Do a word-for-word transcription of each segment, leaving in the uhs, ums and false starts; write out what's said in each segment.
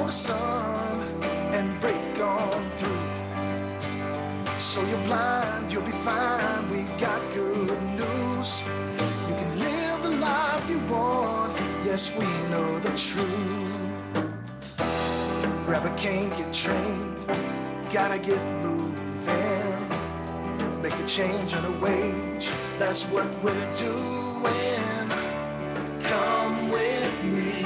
the sun and break on through. So you're blind, you'll be fine, we got good news. You can live the life you want, yes, we know the truth. Grab a cane, get trained, gotta get moving. Make a change on a wage, that's what we're doing. Come with me,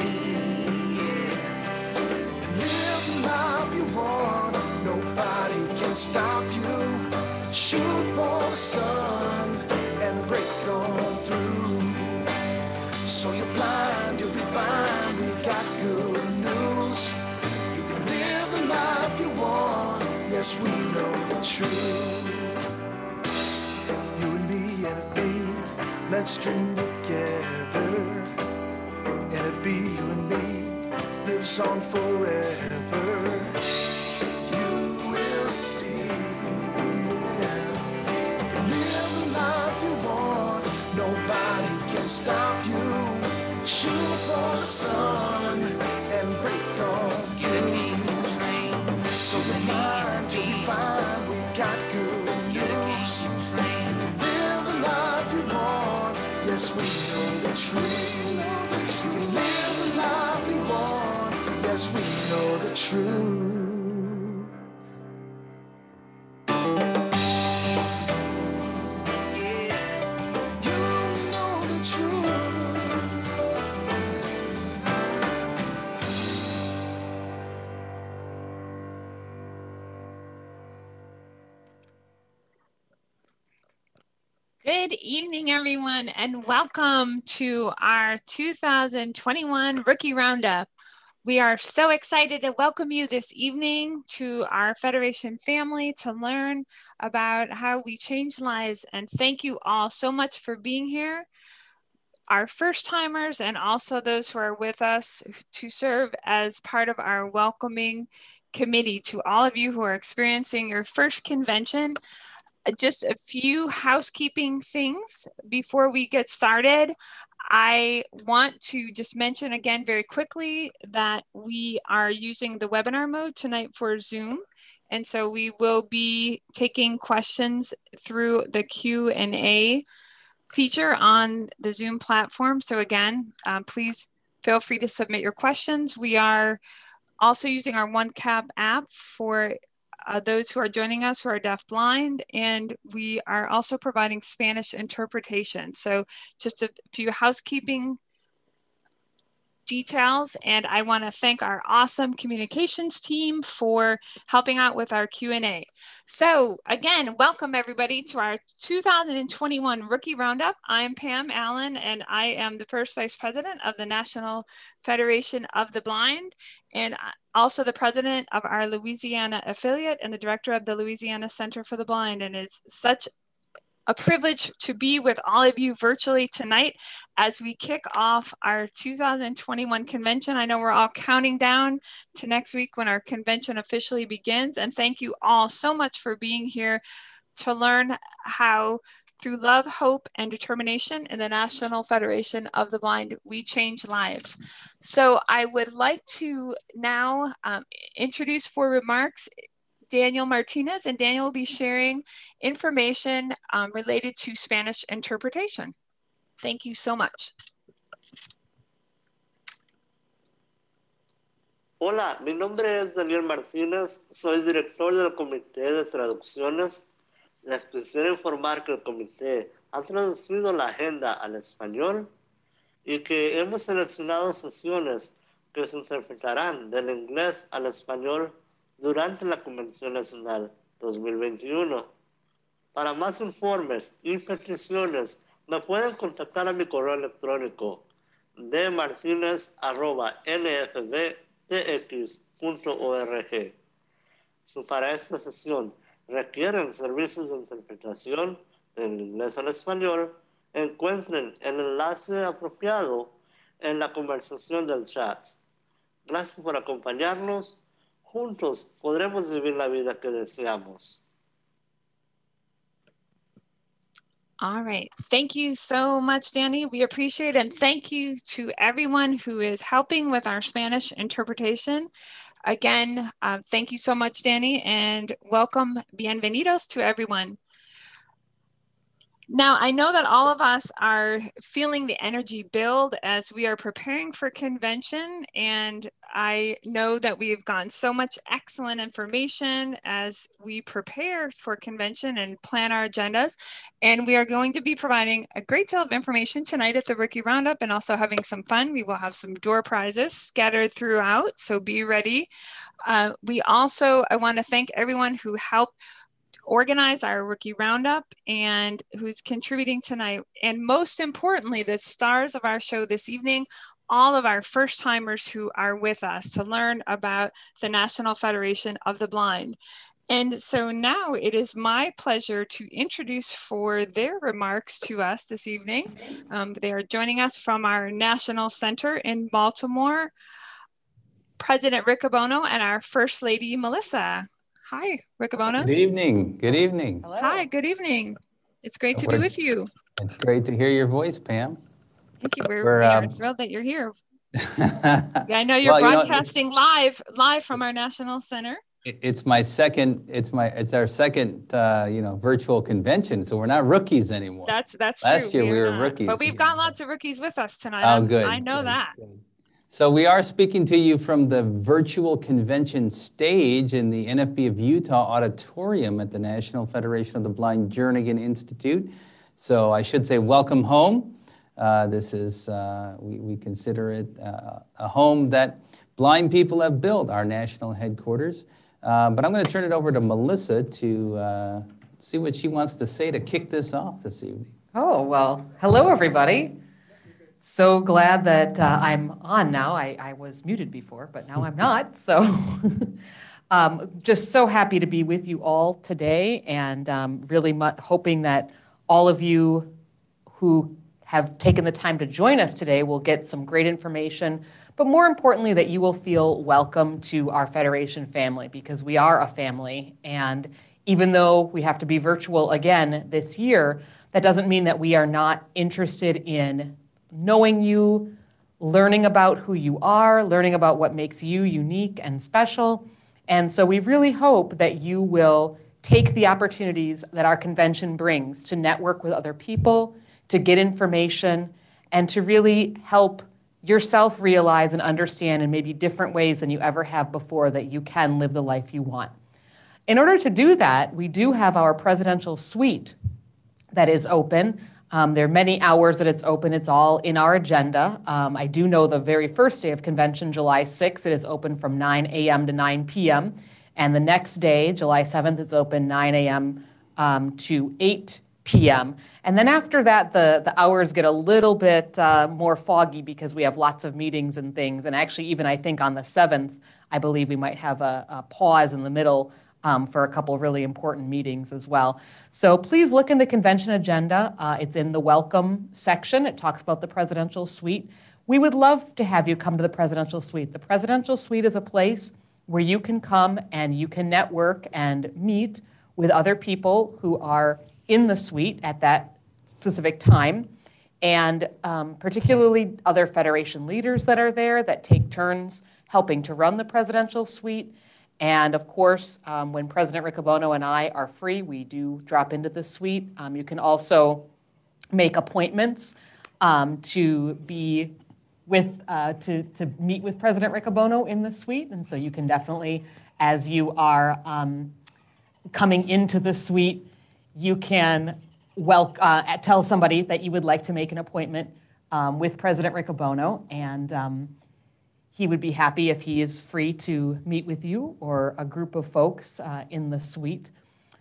and live the life you want, nobody can stop you. Shoot for the sun and break on through. So you're blind, you'll be fine, we got good news. You can live the life you want, yes, we know the truth. You and me and it be, let's dream together. And it be you and me, lives on forever. You will see. Nobody can stop you. Shoot for the sun and break on through. So you're blind, you'll be fine, we got good news. Live the life you want, yes, we know the truth. You can live the life you want, yes, we know the truth. Good evening, everyone, and welcome to our two thousand twenty-one Rookie Roundup. We are so excited to welcome you this evening to our Federation family to learn about how we change lives. And thank you all so much for being here, our first timers, and also those who are with us to serve as part of our welcoming committee. To all of you who are experiencing your first convention, just a few housekeeping things before we get started. I want to just mention again very quickly that we are using the webinar mode tonight for Zoom. And so we will be taking questions through the Q and A feature on the Zoom platform. So again, uh, please feel free to submit your questions. We are also using our One Cap app for Uh, those who are joining us who are deafblind, and we are also providing Spanish interpretation. So just a few housekeeping details, and I want to thank our awesome communications team for helping out with our Q and A. So again, welcome everybody to our two thousand twenty-one Rookie Roundup. I'm Pam Allen, and I am the first Vice President of the National Federation of the Blind, and also the President of our Louisiana affiliate and the Director of the Louisiana Center for the Blind. And it's such a privilege to be with all of you virtually tonight as we kick off our two thousand twenty-one convention. I know we're all counting down to next week when our convention officially begins. And thank you all so much for being here to learn how, through love, hope, and determination in the National Federation of the Blind, we change lives. So I would like to now um, introduce for remarks Daniel Martinez, and Daniel will be sharing information um, related to Spanish interpretation. Thank you so much. Hola, mi nombre es Daniel Martínez, soy director del Comité de Traducciones. Les quisiera informar que el comité ha traducido la agenda al español y que hemos seleccionado sesiones que se interpretarán del inglés al español durante la Convención Nacional dos mil veintiuno. Para más informes y peticiones, me pueden contactar a mi correo electrónico d martinez arroba n f b t x punto org. Si para esta sesión requieren servicios de interpretación del inglés al español, encuentren el enlace apropiado en la conversación del chat. Gracias por acompañarnos. Juntos podremos vivir la vida que deseamos. All right. Thank you so much, Danny. We appreciate it. And thank you to everyone who is helping with our Spanish interpretation. Again, uh, thank you so much, Danny, and welcome, bienvenidos to everyone. Now, I know that all of us are feeling the energy build as we are preparing for convention, and I know that we've gotten so much excellent information as we prepare for convention and plan our agendas, and we are going to be providing a great deal of information tonight at the Rookie Roundup and also having some fun. We will have some door prizes scattered throughout, so be ready. Uh, we also, I want to thank everyone who helped organize our Rookie Roundup and who's contributing tonight. And most importantly, the stars of our show this evening, all of our first timers who are with us to learn about the National Federation of the Blind. And so now it is my pleasure to introduce for their remarks to us this evening. Um, they are joining us from our National Center in Baltimore, President Riccobono and our First Lady, Melissa. Hi, Riccobonos. Good evening. Good evening. Hello. Hi, good evening. It's great to be with you. It's great to hear your voice, Pam. Thank you. We're, We're we are um, thrilled that you're here. Yeah, I know you're well, broadcasting you know, live live from our National Center. It's my second. It's my. It's our second. Uh, you know, virtual convention. So we're not rookies anymore. That's that's Last true. year we, we were not. rookies, but we've got lots of rookies with us tonight. Oh, I'm, good. I know good, that. Good. So we are speaking to you from the virtual convention stage in the N F B of Utah auditorium at the National Federation of the Blind Jernigan Institute. So I should say welcome home. Uh, this is, uh, we, we consider it uh, a home that blind people have built, our national headquarters. Uh, but I'm going to turn it over to Melissa to uh, see what she wants to say to kick this off this evening. Oh, well, hello, everybody. So glad that uh, I'm on now. I, I was muted before, but now I'm not. So um, just so happy to be with you all today, and um, really mu- hoping that all of you who have taken the time to join us today will get some great information, but more importantly, that you will feel welcome to our Federation family, because we are a family. And even though we have to be virtual again this year, that doesn't mean that we are not interested in knowing you, learning about who you are, learning about what makes you unique and special. And so we really hope that you will take the opportunities that our convention brings to network with other people, to get information, and to really help yourself realize and understand in maybe different ways than you ever have before that you can live the life you want. In order to do that, we do have our presidential suite that is open. Um, there are many hours that it's open. It's all in our agenda. Um, I do know the very first day of convention, July sixth, it is open from nine a.m. to nine p.m. And the next day, July seventh, it's open nine a.m. Um, to eight p.m. And then after that, the, the hours get a little bit uh, more foggy because we have lots of meetings and things. And actually, even I think on the seventh, I believe we might have a, a pause in the middle Um, for a couple of really important meetings as well. So please look in the convention agenda. Uh, it's in the welcome section. It talks about the presidential suite. We would love to have you come to the presidential suite. The presidential suite is a place where you can come and you can network and meet with other people who are in the suite at that specific time, and um, particularly other Federation leaders that are there that take turns helping to run the presidential suite. And of course, um, when President Riccobono and I are free, we do drop into the suite. Um, you can also make appointments um, to be with, uh, to, to meet with President Riccobono in the suite. And so you can definitely, as you are um, coming into the suite, you can wel- uh, tell somebody that you would like to make an appointment um, with President Riccobono. And um, he would be happy if he is free to meet with you or a group of folks uh, in the suite.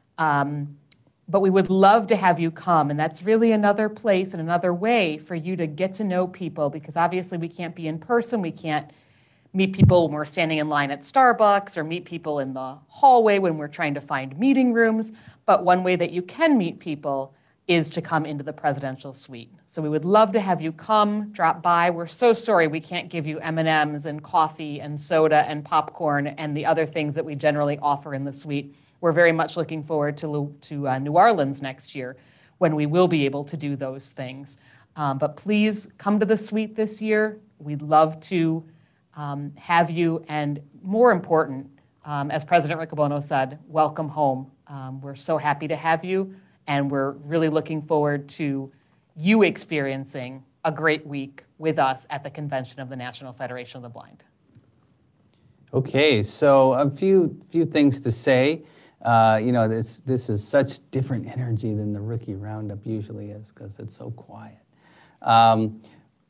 Um, but we would love to have you come, and that's really another place and another way for you to get to know people, because obviously we can't be in person, we can't meet people when we're standing in line at Starbucks or meet people in the hallway when we're trying to find meeting rooms, but one way that you can meet people is to come into the presidential suite. So we would love to have you come, drop by. We're so sorry we can't give you M and M's and coffee and soda and popcorn and the other things that we generally offer in the suite. We're very much looking forward to, to uh, New Orleans next year, when we will be able to do those things. Um, but please come to the suite this year. We'd love to um, have you, and more important, um, as President Riccobono said, welcome home. Um, we're so happy to have you, and we're really looking forward to you experiencing a great week with us at the convention of the National Federation of the Blind. Okay, so a few few things to say. Uh, you know, this this is such different energy than the Rookie Roundup usually is because it's so quiet. Um,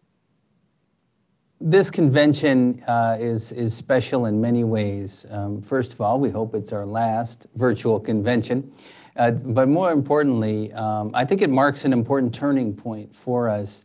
this convention uh, is is special in many ways. Um, first of all, we hope it's our last virtual convention, uh, but more importantly, um, I think it marks an important turning point for us.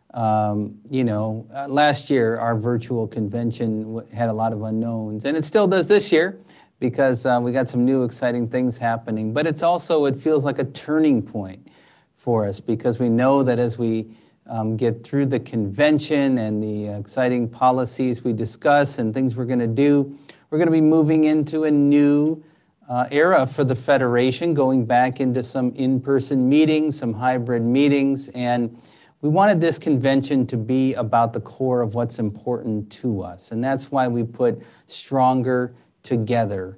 Um, you know, uh, last year our virtual convention w had a lot of unknowns, and it still does this year because uh, we got some new exciting things happening. But it's also, it feels like a turning point for us because we know that as we um, get through the convention and the exciting policies we discuss and things we're going to do, we're going to be moving into a new uh, era for the Federation, going back into some in-person meetings, some hybrid meetings, and we wanted this convention to be about the core of what's important to us, and that's why we put Stronger Together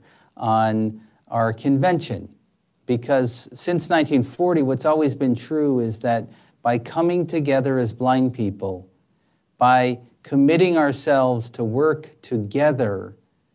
on our convention. Because since nineteen forty, what's always been true is that by coming together as blind people, by committing ourselves to work together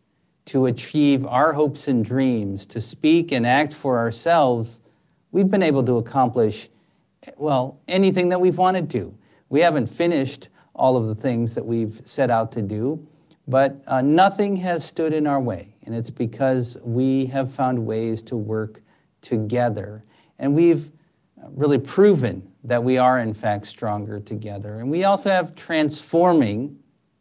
to achieve our hopes and dreams, to speak and act for ourselves, we've been able to accomplish, well, anything that we've wanted to. We haven't finished all of the things that we've set out to do, but uh, nothing has stood in our way, and it's because we have found ways to work together. And we've really proven that we are, in fact, stronger together. And we also have transforming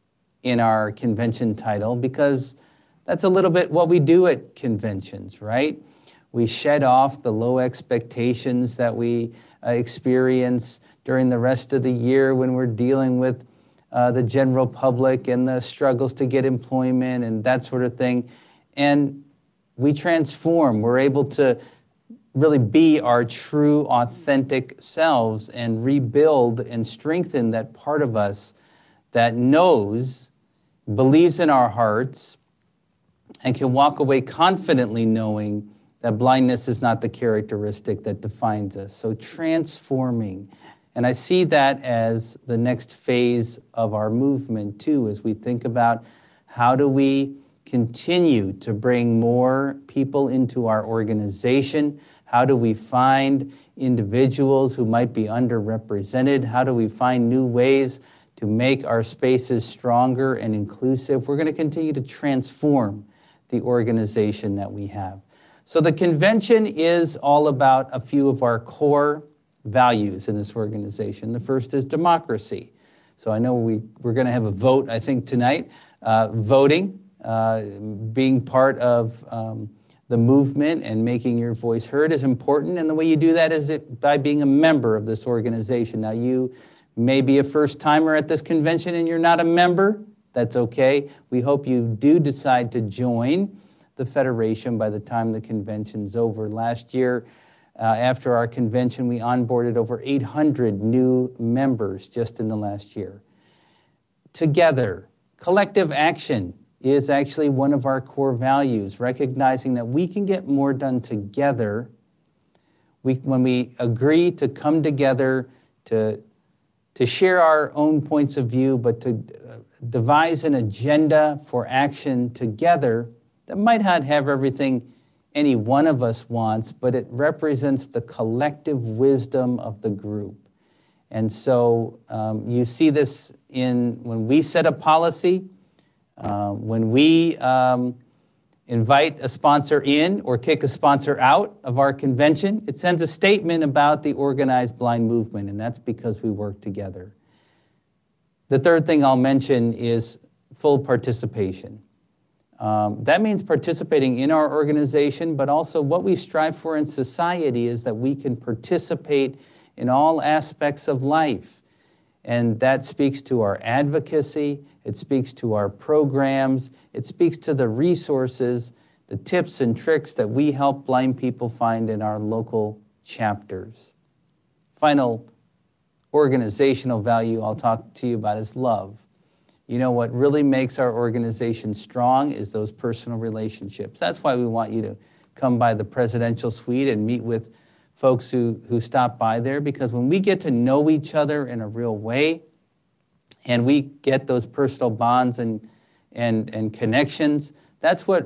in our convention title because that's a little bit what we do at conventions, right? We shed off the low expectations that we uh, experience during the rest of the year when we're dealing with uh, the general public and the struggles to get employment and that sort of thing. And we transform. We're able to really be our true, authentic selves and rebuild and strengthen that part of us that knows, believes in our hearts, and can walk away confidently knowing that blindness is not the characteristic that defines us. So transforming. And I see that as the next phase of our movement too, as we think about how do we continue to bring more people into our organization? How do we find individuals who might be underrepresented? How do we find new ways to make our spaces stronger and inclusive? We're going to continue to transform the organization that we have. So the convention is all about a few of our core values in this organization. The first is democracy. So I know we, we're going to have a vote, I think, tonight. Uh, voting, uh, being part of um, the movement and making your voice heard is important. And the way you do that is it, by being a member of this organization. Now, you may be a first-timer at this convention and you're not a member. That's okay. We hope you do decide to join the Federation by the time the convention's over. Last year, uh, after our convention, we onboarded over eight hundred new members just in the last year. Together, collective action is actually one of our core values, recognizing that we can get more done together. We, when we agree to come together to, to share our own points of view, but to uh, devise an agenda for action together that might not have everything any one of us wants, but it represents the collective wisdom of the group. And so um, you see this in when we set a policy, uh, when we um, invite a sponsor in or kick a sponsor out of our convention, it sends a statement about the organized blind movement, and that's because we work together. The third thing I'll mention is full participation. Um, that means participating in our organization, but also what we strive for in society is that we can participate in all aspects of life. And that speaks to our advocacy, it speaks to our programs, it speaks to the resources, the tips and tricks that we help blind people find in our local chapters. final organizational value I'll talk to you about is love. You know, what really makes our organization strong is those personal relationships. That's why we want you to come by the Presidential Suite and meet with folks who, who stop by there, because when we get to know each other in a real way and we get those personal bonds and, and, and connections, that's what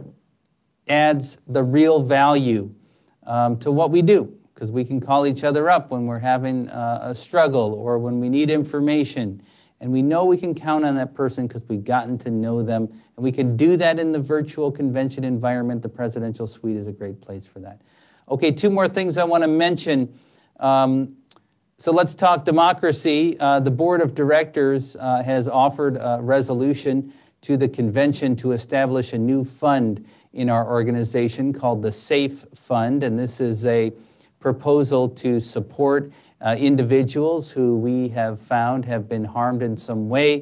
adds the real value um, to what we do, because we can call each other up when we're having uh, a struggle or when we need information. And we know we can count on that person because we've gotten to know them. And we can do that in the virtual convention environment. The Presidential Suite is a great place for that. Okay, two more things I want to mention. Um, so let's talk democracy. Uh, the Board of Directors uh, has offered a resolution to the convention to establish a new fund in our organization called the SAFE Fund. And this is a proposal to support Uh, individuals who we have found have been harmed in some way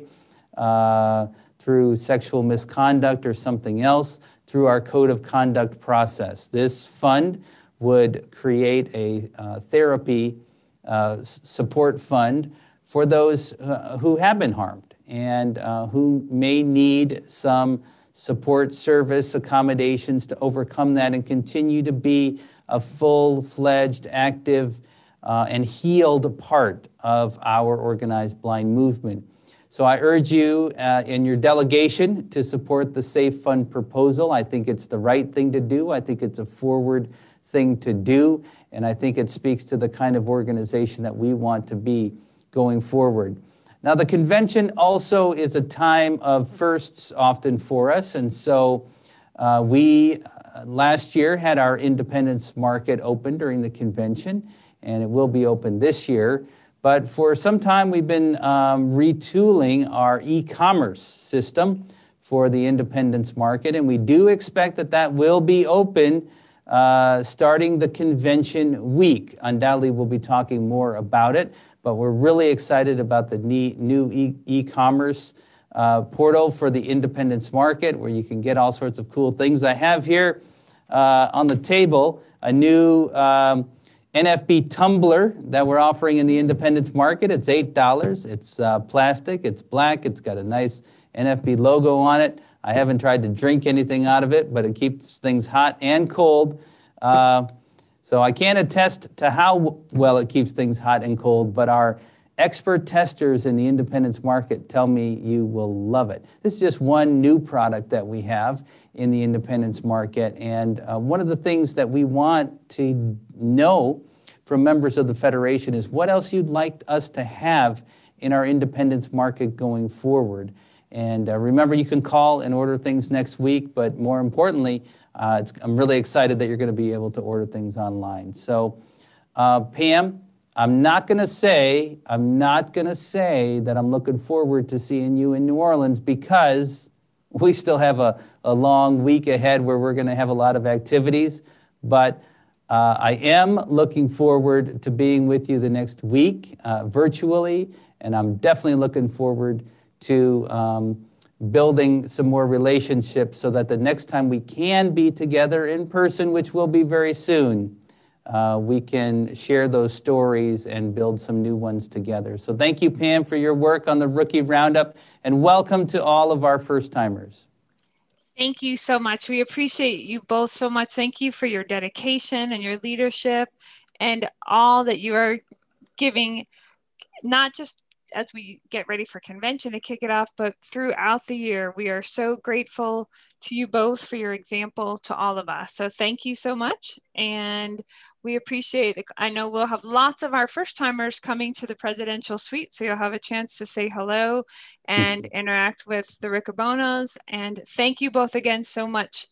uh, through sexual misconduct or something else through our code of conduct process. This fund would create a uh, therapy uh, support fund for those uh, who have been harmed and uh, who may need some support, service, accommodations to overcome that and continue to be a full-fledged, active, Uh, and healed part of our organized blind movement. So I urge you uh, in your delegation to support the SAFE Fund proposal. I think it's the right thing to do. I think it's a forward thing to do. And I think it speaks to the kind of organization that we want to be going forward. Now, the convention also is a time of firsts often for us. And so uh, we uh, last year had our Independence Market open during the convention, and it will be open this year. But for some time, we've been um, retooling our e-commerce system for the Independence Market, and we do expect that that will be open uh, starting the convention week. Undoubtedly, we'll be talking more about it, but we're really excited about the new e-commerce uh, portal for the Independence Market, where you can get all sorts of cool things. I have here uh, on the table a new um, N F B tumbler that we're offering in the Independence Market. It's eight dollars. It's uh, plastic. It's black. It's got a nice N F B logo on it. I haven't tried to drink anything out of it, but it keeps things hot and cold. Uh, so I can't attest to how well it keeps things hot and cold, but our expert testers in the Independence Market tell me you will love it. This is just one new product that we have in the Independence Market. And uh, one of the things that we want to know from members of the Federation is what else you'd like us to have in our Independence Market going forward. And uh, remember, you can call and order things next week, but more importantly, uh, it's, I'm really excited that you're going to be able to order things online. So, uh, Pam, I'm not going to say, I'm not going to say that I'm looking forward to seeing you in New Orleans, because we still have a, a long week ahead where we're going to have a lot of activities. But uh, I am looking forward to being with you the next week uh, virtually, and I'm definitely looking forward to um, building some more relationships so that the next time we can be together in person, which will be very soon, Uh, we can share those stories and build some new ones together. So thank you, Pam, for your work on the Rookie Roundup, and welcome to all of our first-timers. Thank you so much. We appreciate you both so much. Thank you for your dedication and your leadership and all that you are giving, not just as we get ready for convention to kick it off, but throughout the year. We are so grateful to you both for your example to all of us. So thank you so much. And we appreciate it. I know we'll have lots of our first timers coming to the Presidential Suite, so you'll have a chance to say hello and interact with the Riccobonos. And thank you both again so much.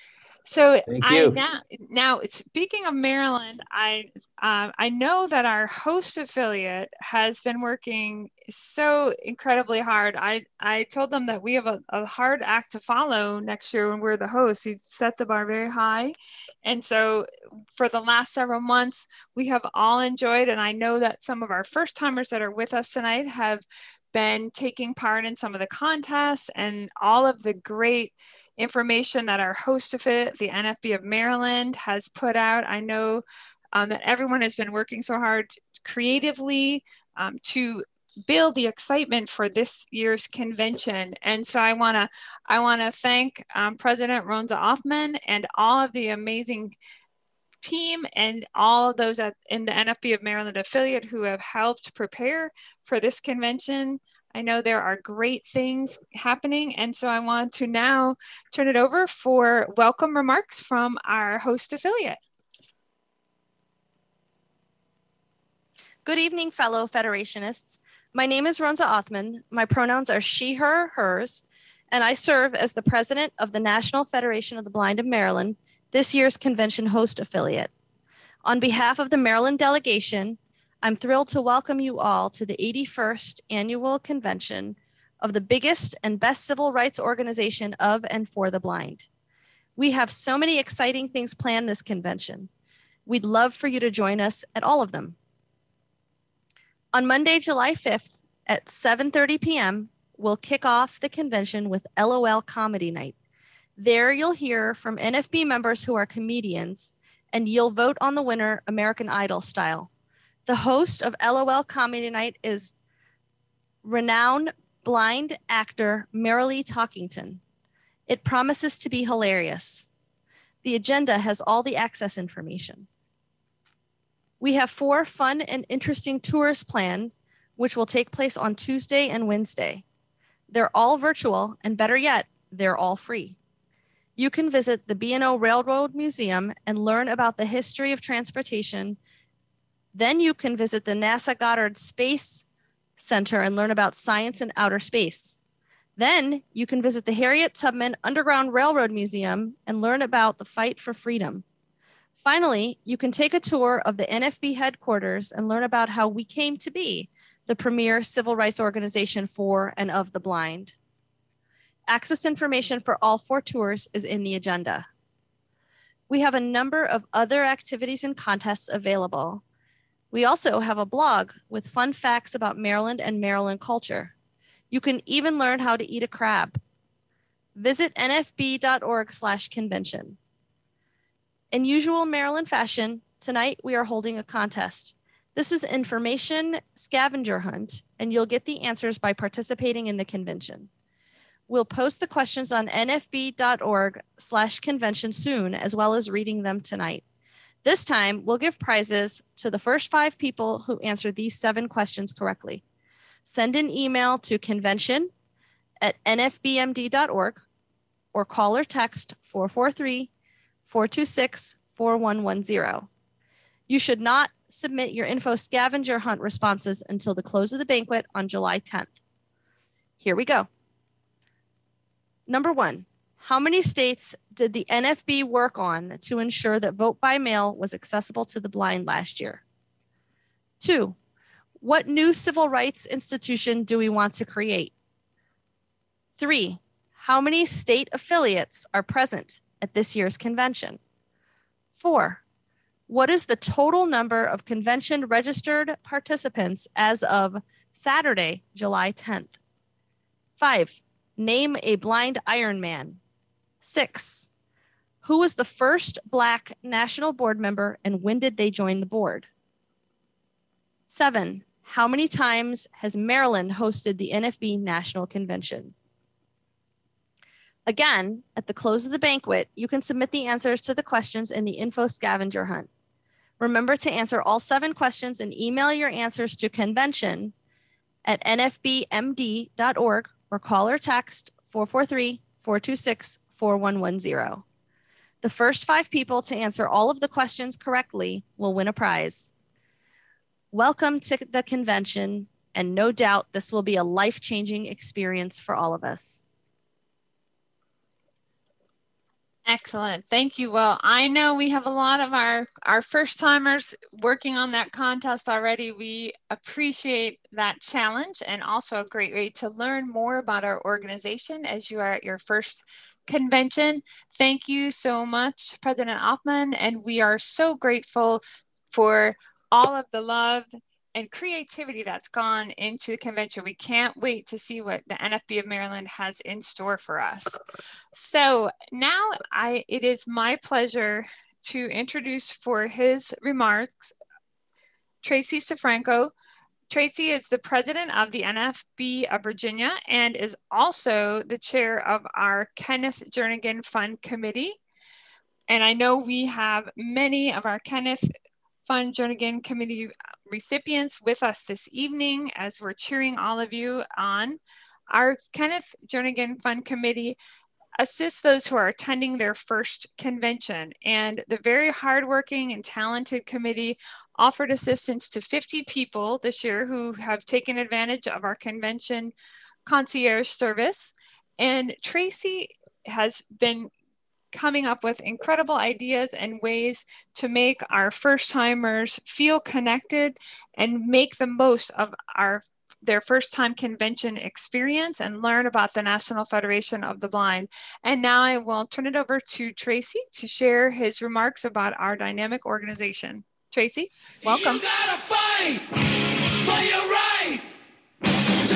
So Thank I you. now, now speaking of Maryland, I uh, I know that our host affiliate has been working so incredibly hard. I, I told them that we have a, a hard act to follow next year when we're the hosts. We've set the bar very high. And so for the last several months, we have all enjoyed, and I know that some of our first timers that are with us tonight have been taking part in some of the contests and all of the great information that our host of it, the N F B of Maryland, has put out. I know um, that everyone has been working so hard creatively um, to build the excitement for this year's convention. And so I want to I want to thank um, President Ronza Offman and all of the amazing team and all of those at, in the N F B of Maryland affiliate who have helped prepare for this convention. I know there are great things happening, and so I want to now turn it over for welcome remarks from our host affiliate. Good evening, fellow Federationists. My name is Ronza Othman. My pronouns are she, her, hers, and I serve as the president of the National Federation of the Blind of Maryland, this year's convention host affiliate. On behalf of the Maryland delegation, I'm thrilled to welcome you all to the eighty-first annual convention of the biggest and best civil rights organization of and for the blind. We have so many exciting things planned this convention. We'd love for you to join us at all of them. On Monday, July fifth at seven thirty p m, we'll kick off the convention with L O L Comedy Night. There you'll hear from N F B members who are comedians, and you'll vote on the winner American Idol style. The host of L O L Comedy Night is renowned blind actor Marilee Talkington. It promises to be hilarious. The agenda has all the access information. We have four fun and interesting tours planned, which will take place on Tuesday and Wednesday. They're all virtual, and better yet, they're all free. You can visit the B and O Railroad Museum and learn about the history of transportation. Then you can visit the NASA Goddard Space Center and learn about science and outer space. Then you can visit the Harriet Tubman Underground Railroad Museum and learn about the fight for freedom. Finally, you can take a tour of the N F B headquarters and learn about how we came to be the premier civil rights organization for and of the blind. Access information for all four tours is in the agenda. We have a number of other activities and contests available. We also have a blog with fun facts about Maryland and Maryland culture. You can even learn how to eat a crab. Visit N F B dot org slash convention. In usual Maryland fashion, tonight we are holding a contest. This is information scavenger hunt, and you'll get the answers by participating in the convention. We'll post the questions on N F B dot org slash convention soon, as well as reading them tonight. This time, we'll give prizes to the first five people who answer these seven questions correctly. Send an email to convention at N F B M D dot org or call or text four four three, four two six, four one one zero. You should not submit your info scavenger hunt responses until the close of the banquet on July tenth. Here we go. Number one, how many states did the N F B work on to ensure that vote by mail was accessible to the blind last year? Two, what new civil rights institution do we want to create? Three, how many state affiliates are present at this year's convention? Four, what is the total number of convention registered participants as of Saturday, July tenth? Five, name a blind Ironman. Six, who was the first Black national board member and when did they join the board? Seven, how many times has Maryland hosted the N F B National Convention? Again, at the close of the banquet, you can submit the answers to the questions in the info scavenger hunt. Remember to answer all seven questions and email your answers to convention at N F B M D dot org or call or text four four three, four two six, four one one zero. The first five people to answer all of the questions correctly will win a prize. Welcome to the convention, and no doubt this will be a life-changing experience for all of us. Excellent. Thank you. Well, I know we have a lot of our, our first timers working on that contest already. We appreciate that challenge and also a great way to learn more about our organization as you are at your first convention. Thank you so much, President Offman. And we are so grateful for all of the love and creativity that's gone into the convention. We can't wait to see what the N F B of Maryland has in store for us. So now I, it is my pleasure to introduce for his remarks Tracy Sifranco. Tracy is the president of the N F B of Virginia and is also the chair of our Kenneth Jernigan Fund Committee. And I know we have many of our Kenneth Fund Jernigan Committee recipients with us this evening as we're cheering all of you on. Our Kenneth Jernigan Fund Committee assists those who are attending their first convention, and the very hardworking and talented committee offered assistance to fifty people this year who have taken advantage of our convention concierge service. And Tracy has been coming up with incredible ideas and ways to make our first timers feel connected and make the most of our their first time convention experience and learn about the National Federation of the Blind. And now I will turn it over to Tracy to share his remarks about our dynamic organization. Tracy, welcome. You gotta fight for your right to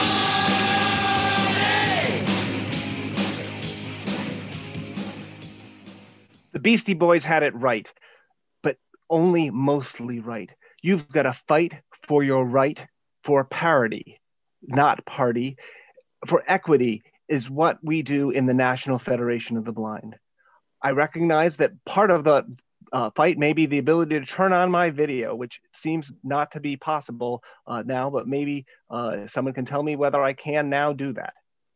vote. The Beastie Boys had it right, but only mostly right. You've got to fight for your right for parity, not party. For equity is what we do in the National Federation of the Blind. I recognize that part of the uh, fight may be the ability to turn on my video, which seems not to be possible uh, now, but maybe uh, someone can tell me whether I can now do that.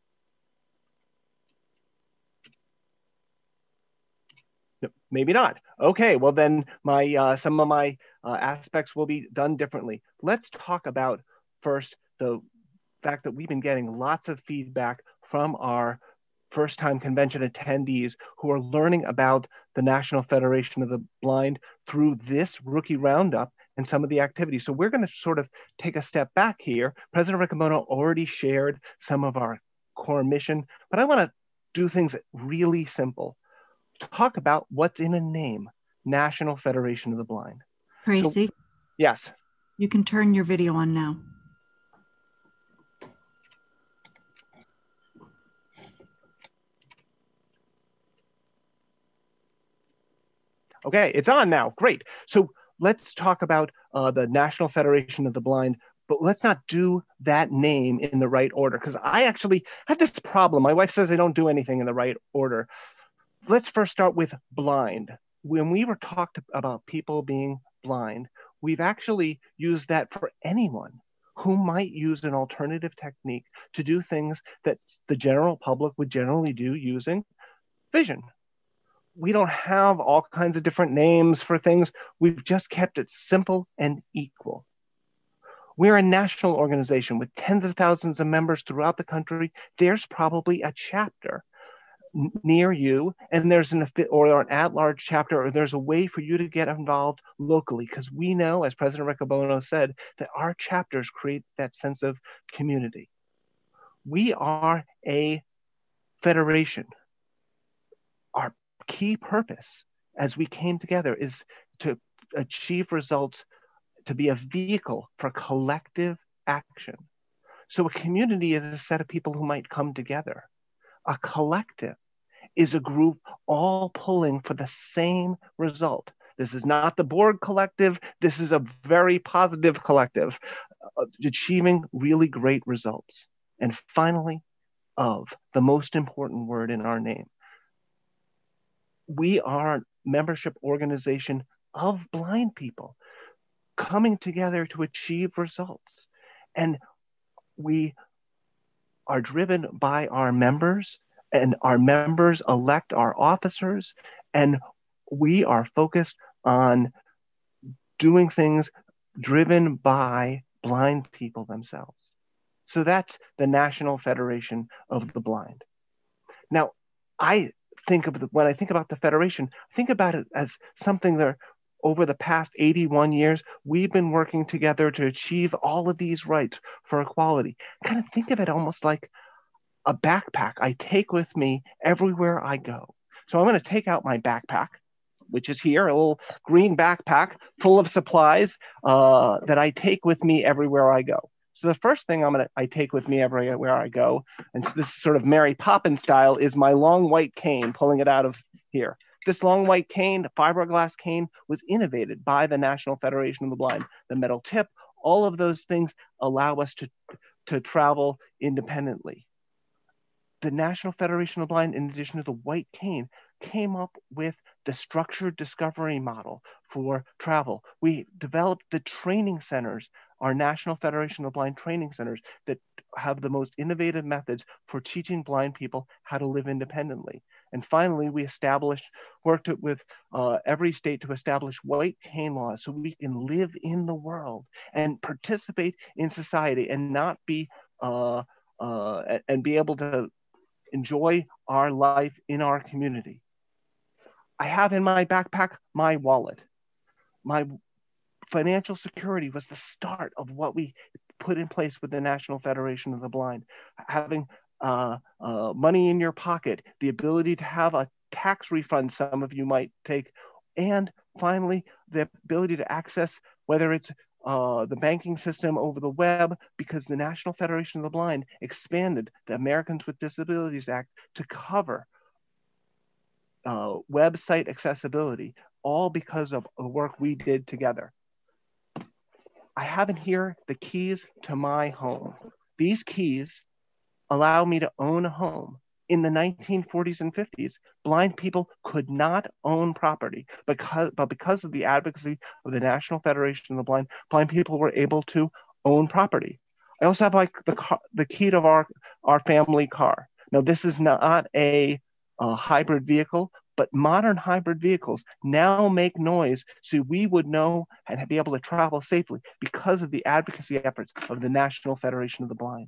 Maybe not. Okay, well then my uh, some of my uh, aspects will be done differently. Let's talk about first the fact that we've been getting lots of feedback from our first-time convention attendees who are learning about the National Federation of the Blind through this rookie roundup and some of the activities. So we're going to sort of take a step back here. President Riccobono already shared some of our core mission, but I want to do things really simple. Talk about what's in a name, National Federation of the Blind. Tracy? So, yes. You can turn your video on now. Okay, it's on now. Great. So let's talk about uh, the National Federation of the Blind, but let's not do that name in the right order, because I actually have this problem. My wife says I don't do anything in the right order. Let's first start with blind. When we were talked about people being blind, we've actually used that for anyone who might use an alternative technique to do things that the general public would generally do using vision. We don't have all kinds of different names for things. We've just kept it simple and equal. We're a national organization with tens of thousands of members throughout the country. There's probably a chapter near you, and there's an or an at-large chapter, or there's a way for you to get involved locally, because we know, as President Riccobono said, that our chapters create that sense of community. We are a federation. Our key purpose as we came together is to achieve results, to be a vehicle for collective action. So a community is a set of people who might come together. A collective is a group all pulling for the same result. This is not the Borg collective. This is a very positive collective, uh, achieving really great results. And finally, of, the most important word in our name. We are a membership organization of blind people coming together to achieve results. And we are driven by our members, and our members elect our officers, and we are focused on doing things driven by blind people themselves. So that's the National Federation of the Blind. Now, I think of the, when I think about the Federation, I think about it as something that over the past eighty-one years, we've been working together to achieve all of these rights for equality. Kind of think of it almost like a backpack I take with me everywhere I go. So I'm going to take out my backpack, which is here, a little green backpack full of supplies uh, that I take with me everywhere I go. So the first thing I'm gonna I take with me everywhere I go, and so this is sort of Mary Poppins style, is my long white cane, pulling it out of here. This long white cane, the fiberglass cane, was innovated by the National Federation of the Blind. The metal tip, all of those things allow us to, to travel independently. The National Federation of the Blind, in addition to the white cane, came up with the structured discovery model for travel. We developed the training centers, our National Federation of the Blind training centers, that have the most innovative methods for teaching blind people how to live independently. And finally, we established, worked with uh, every state to establish white cane laws so we can live in the world and participate in society and not be, uh, uh, and be able to enjoy our life in our community. I have in my backpack my wallet. My financial security was the start of what we put in place with the National Federation of the Blind. Having uh, uh, money in your pocket, the ability to have a tax refund some of you might take, and finally, the ability to access, whether it's uh, the banking system over the web, because the National Federation of the Blind expanded the Americans with Disabilities Act to cover uh, website accessibility, all because of the work we did together. I have in here the keys to my home. These keys allow me to own a home. In the nineteen forties and fifties, blind people could not own property, because, but because of the advocacy of the National Federation of the Blind, blind people were able to own property. I also have like the, car, the key to our, our family car. Now, this is not a, a hybrid vehicle, but modern hybrid vehicles now make noise so we would know and be able to travel safely because of the advocacy efforts of the National Federation of the Blind.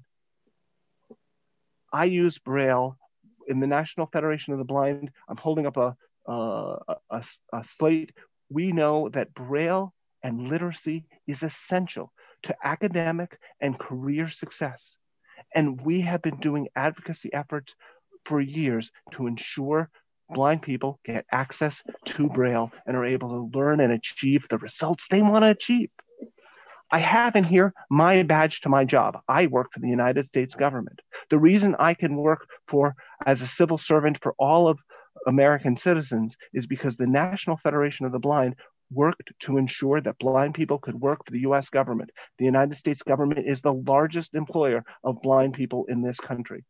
I use Braille in the National Federation of the Blind. I'm holding up a, uh, a, a slate. We know that Braille and literacy is essential to academic and career success. And we have been doing advocacy efforts for years to ensure blind people get access to Braille and are able to learn and achieve the results they want to achieve. I have in here my badge to my job. I work for the United States government. The reason I can work for as a civil servant for all of American citizens is because the National Federation of the Blind worked to ensure that blind people could work for the U S government. The United States government is the largest employer of blind people in this country.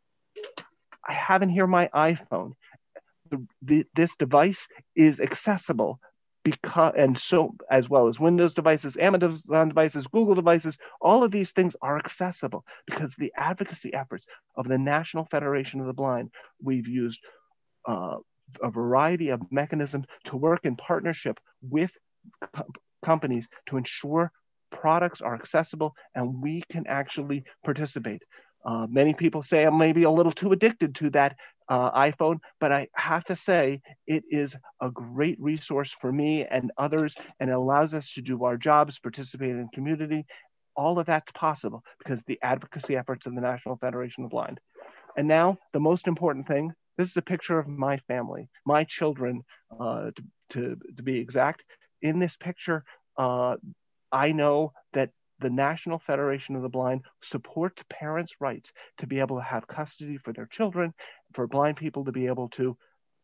I have in here my iPhone. The, the, this device is accessible because, and so as well as Windows devices, Amazon devices, Google devices, all of these things are accessible because the advocacy efforts of the National Federation of the Blind. We've used uh, a variety of mechanisms to work in partnership with co companies to ensure products are accessible and we can actually participate. Uh, many people say I'm maybe a little too addicted to that uh, iPhone, but I have to say it is a great resource for me and others, and it allows us to do our jobs, participate in community. All of that's possible because of the advocacy efforts of the National Federation of the Blind. And now the most important thing, this is a picture of my family, my children, uh, to, to, to be exact. In this picture, uh, I know that the National Federation of the Blind supports parents' rights to be able to have custody for their children, for blind people to be able to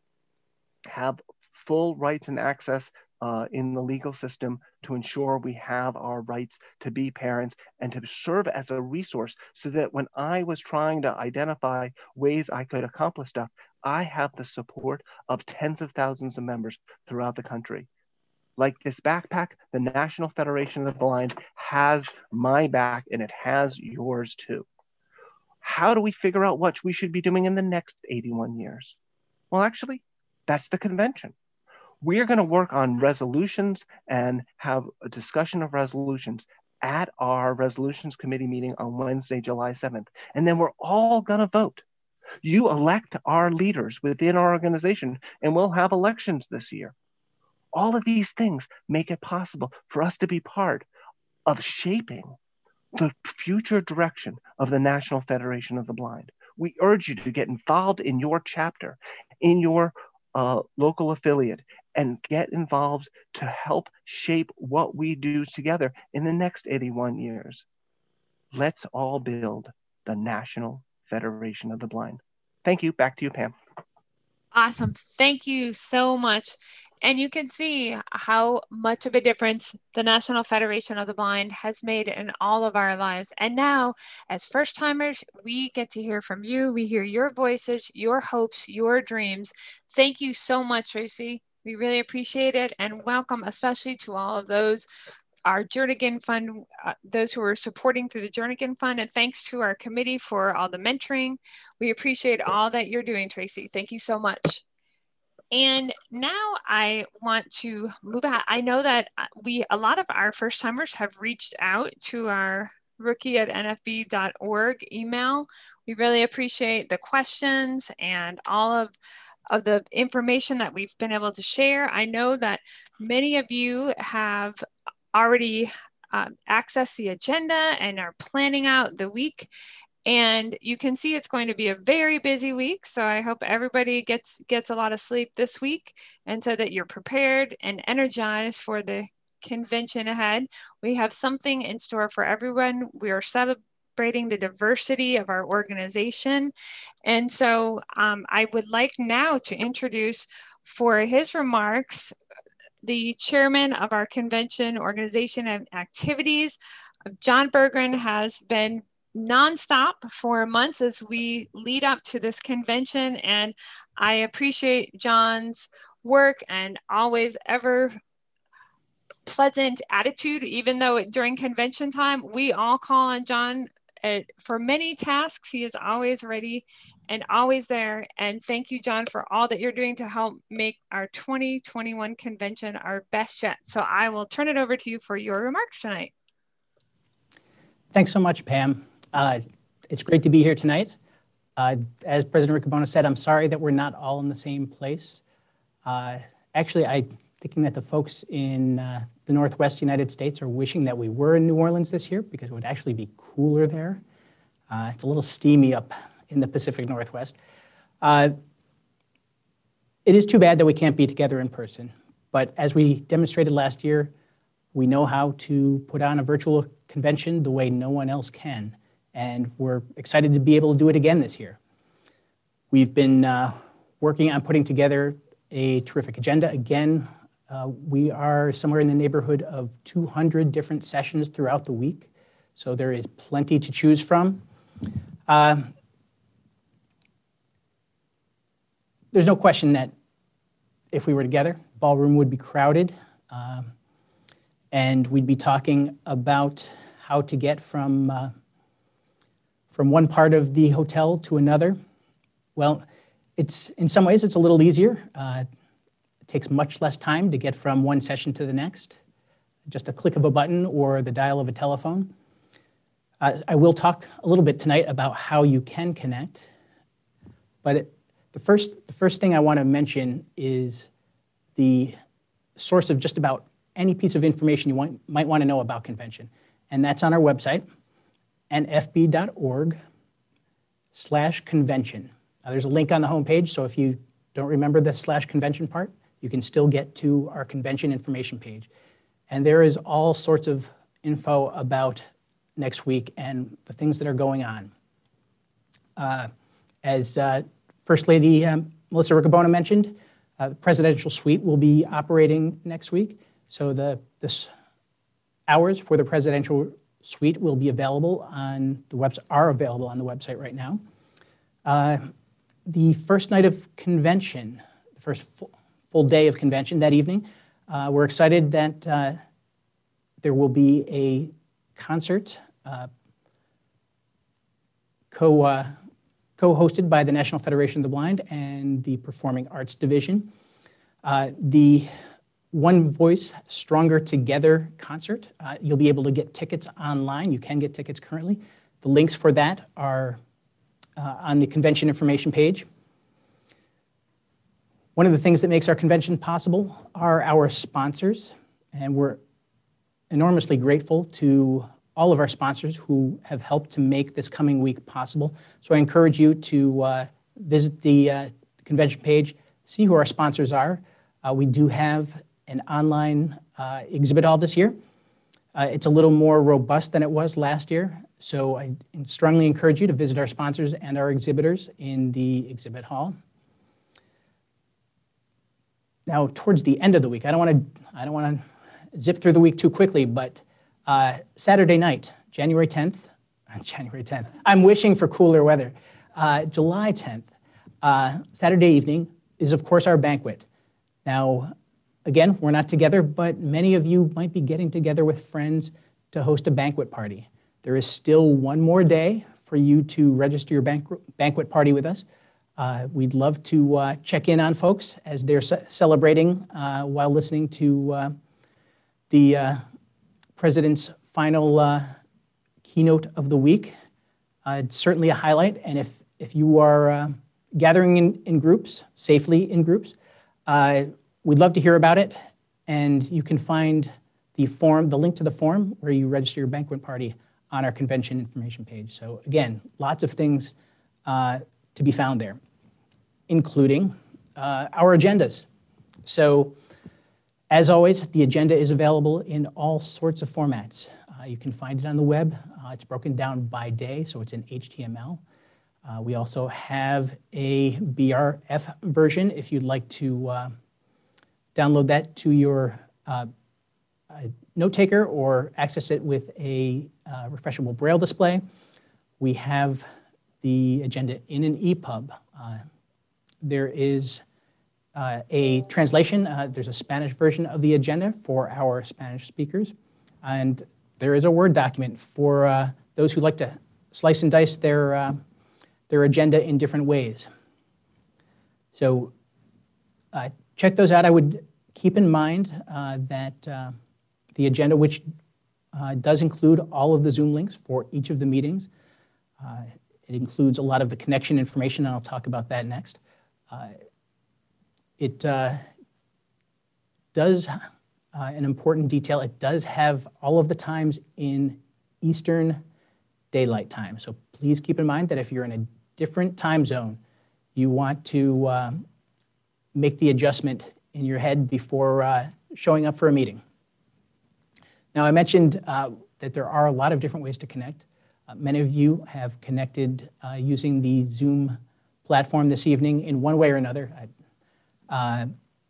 have full rights and access uh, in the legal system to ensure we have our rights to be parents and to serve as a resource so that when I was trying to identify ways I could accomplish stuff, I have the support of tens of thousands of members throughout the country. Like this backpack, the National Federation of the Blind has my back and it has yours too. How do we figure out what we should be doing in the next eighty-one years? Well, actually, that's the convention. We are going to work on resolutions and have a discussion of resolutions at our resolutions committee meeting on Wednesday, July seventh. And then we're all going to vote. You elect our leaders within our organization and we'll have elections this year. All of these things make it possible for us to be part of shaping the future direction of the National Federation of the Blind. We urge you to get involved in your chapter, in your uh, local affiliate, and get involved to help shape what we do together in the next eighty-one years. Let's all build the National Federation of the Blind. Thank you. Back to you, Pam. Awesome. Thank you so much. And you can see how much of a difference the National Federation of the Blind has made in all of our lives. And now, as first timers, we get to hear from you. We hear your voices, your hopes, your dreams. Thank you so much, Tracy. We really appreciate it, and welcome especially to all of those, our Jernigan Fund, uh, those who are supporting through the Jernigan Fund, and thanks to our committee for all the mentoring. We appreciate all that you're doing, Tracy. Thank you so much. And now I want to move out. I know that we, a lot of our first timers have reached out to our rookie at N F B dot org email. We really appreciate the questions and all of, of the information that we've been able to share. I know that many of you have already uh, accessed the agenda and are planning out the week. And you can see it's going to be a very busy week. So I hope everybody gets, gets a lot of sleep this week, and so that you're prepared and energized for the convention ahead. We have something in store for everyone. We are celebrating the diversity of our organization. And so um, I would like now to introduce, for his remarks, the chairman of our convention organization and activities. John Berggren has been nonstop for months as we lead up to this convention, and I appreciate John's work and always ever pleasant attitude. Even though during convention time we all call on John uh, for many tasks, he is always ready and always there. And thank you, John, for all that you're doing to help make our twenty twenty-one convention our best yet. So I will turn it over to you for your remarks tonight. Thanks so much, Pam. Uh, it's great to be here tonight. Uh, as President Riccobono said, I'm sorry that we're not all in the same place. Uh, actually, I'm thinking that the folks in uh, the Northwest United States are wishing that we were in New Orleans this year, because it would actually be cooler there. Uh, it's a little steamy up in the Pacific Northwest. Uh, it is too bad that we can't be together in person, but as we demonstrated last year, we know how to put on a virtual convention the way no one else can. And we're excited to be able to do it again this year. We've been uh, working on putting together a terrific agenda. Again, uh, we are somewhere in the neighborhood of two hundred different sessions throughout the week. So there is plenty to choose from. Uh, there's no question that if we were together, ballroom would be crowded. Uh, and we'd be talking about how to get from uh, from one part of the hotel to another. Well, it's in some ways it's a little easier. Uh, it takes much less time to get from one session to the next. Just a click of a button or the dial of a telephone. Uh, I will talk a little bit tonight about how you can connect, but it, the first the first thing I want to mention is the source of just about any piece of information you want, might want to know about convention, and that's on our website, N F B dot org slash convention. Now, there's a link on the homepage, so if you don't remember the slash convention part, you can still get to our convention information page. And there is all sorts of info about next week and the things that are going on. Uh, as uh, First Lady um, Melissa Riccobono mentioned, uh, the presidential suite will be operating next week. So the this hours for the presidential suite will be available on the website, are available on the website right now. Uh, the first night of convention, the first full, full day of convention that evening, uh, we're excited that uh, there will be a concert uh, co, uh, co-hosted by the National Federation of the Blind and the Performing Arts Division. Uh, the One Voice Stronger Together concert. Uh, you'll be able to get tickets online. You can get tickets currently. The links for that are uh, on the convention information page. One of the things that makes our convention possible are our sponsors, and we're enormously grateful to all of our sponsors who have helped to make this coming week possible. So I encourage you to uh, visit the uh, convention page, see who our sponsors are. Uh, we do have an online uh, exhibit hall this year. Uh, it's a little more robust than it was last year, so I strongly encourage you to visit our sponsors and our exhibitors in the exhibit hall. now towards the end of the week, I don't want to I don't want to zip through the week too quickly, but uh, Saturday night, January tenth, January tenth. I'm wishing for cooler weather. Uh, July tenth, uh, Saturday evening is of course our banquet. Now, again, we're not together, but many of you might be getting together with friends to host a banquet party. There is still one more day for you to register your banquet banquet party with us. Uh, we'd love to uh, check in on folks as they're ce celebrating uh, while listening to uh, the uh, President's final uh, keynote of the week. Uh, it's certainly a highlight, and if, if you are uh, gathering in, in groups, safely in groups, uh, we'd love to hear about it, and you can find the form, the link to the form where you register your banquet party on our convention information page. So again, lots of things uh, to be found there, including uh, our agendas. So as always, the agenda is available in all sorts of formats. Uh, you can find it on the web. Uh, it's broken down by day, so it's in H T M L. Uh, we also have a B R F version if you'd like to uh, download that to your uh, uh, note taker or access it with a uh, refreshable Braille display. We have the agenda in an E pub. Uh, there is uh, a translation. Uh, there's a Spanish version of the agenda for our Spanish speakers. And there is a Word document for uh, those who like to slice and dice their, uh, their agenda in different ways. So uh, check those out. I would keep in mind uh, that uh, the agenda, which uh, does include all of the Zoom links for each of the meetings. Uh, it includes a lot of the connection information, and I'll talk about that next. Uh, it uh, does, uh, an important detail, it does have all of the times in Eastern Daylight Time. So please keep in mind that if you're in a different time zone, you want to uh, make the adjustment in your head before uh, showing up for a meeting. Now, I mentioned uh, that there are a lot of different ways to connect. Uh, many of you have connected uh, using the Zoom platform this evening in one way or another. Uh,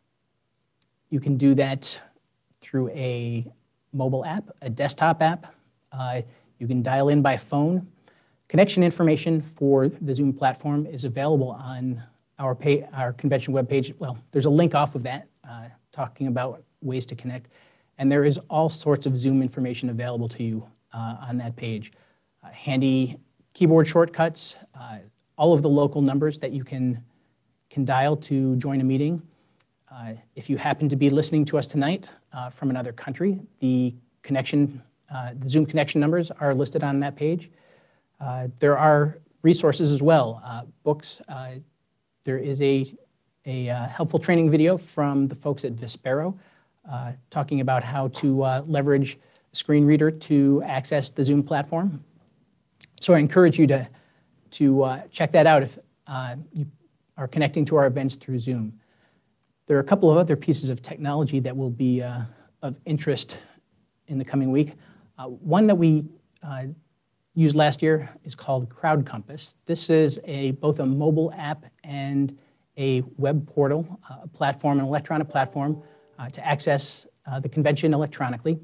you can do that through a mobile app, a desktop app. Uh, you can dial in by phone. Connection information for the Zoom platform is available on our, pay, our convention webpage. Well, there's a link off of that uh, talking about ways to connect. And there is all sorts of Zoom information available to you uh, on that page. Uh, handy keyboard shortcuts, uh, all of the local numbers that you can, can dial to join a meeting. Uh, if you happen to be listening to us tonight uh, from another country, the connection, uh, the Zoom connection numbers are listed on that page. Uh, there are resources as well, uh, books. Uh, there is a, a uh, helpful training video from the folks at Vispero uh, talking about how to uh, leverage a screen reader to access the Zoom platform. So I encourage you to, to uh, check that out if uh, you are connecting to our events through Zoom. There are a couple of other pieces of technology that will be uh, of interest in the coming week. Uh, one that we uh, used last year is called Crowd Compass. This is a, both a mobile app and a web portal, uh, a platform, an electronic platform uh, to access uh, the convention electronically.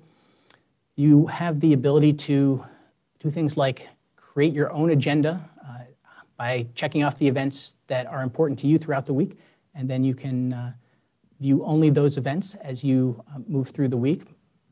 You have the ability to do things like create your own agenda uh, by checking off the events that are important to you throughout the week, and then you can uh, view only those events as you uh, move through the week.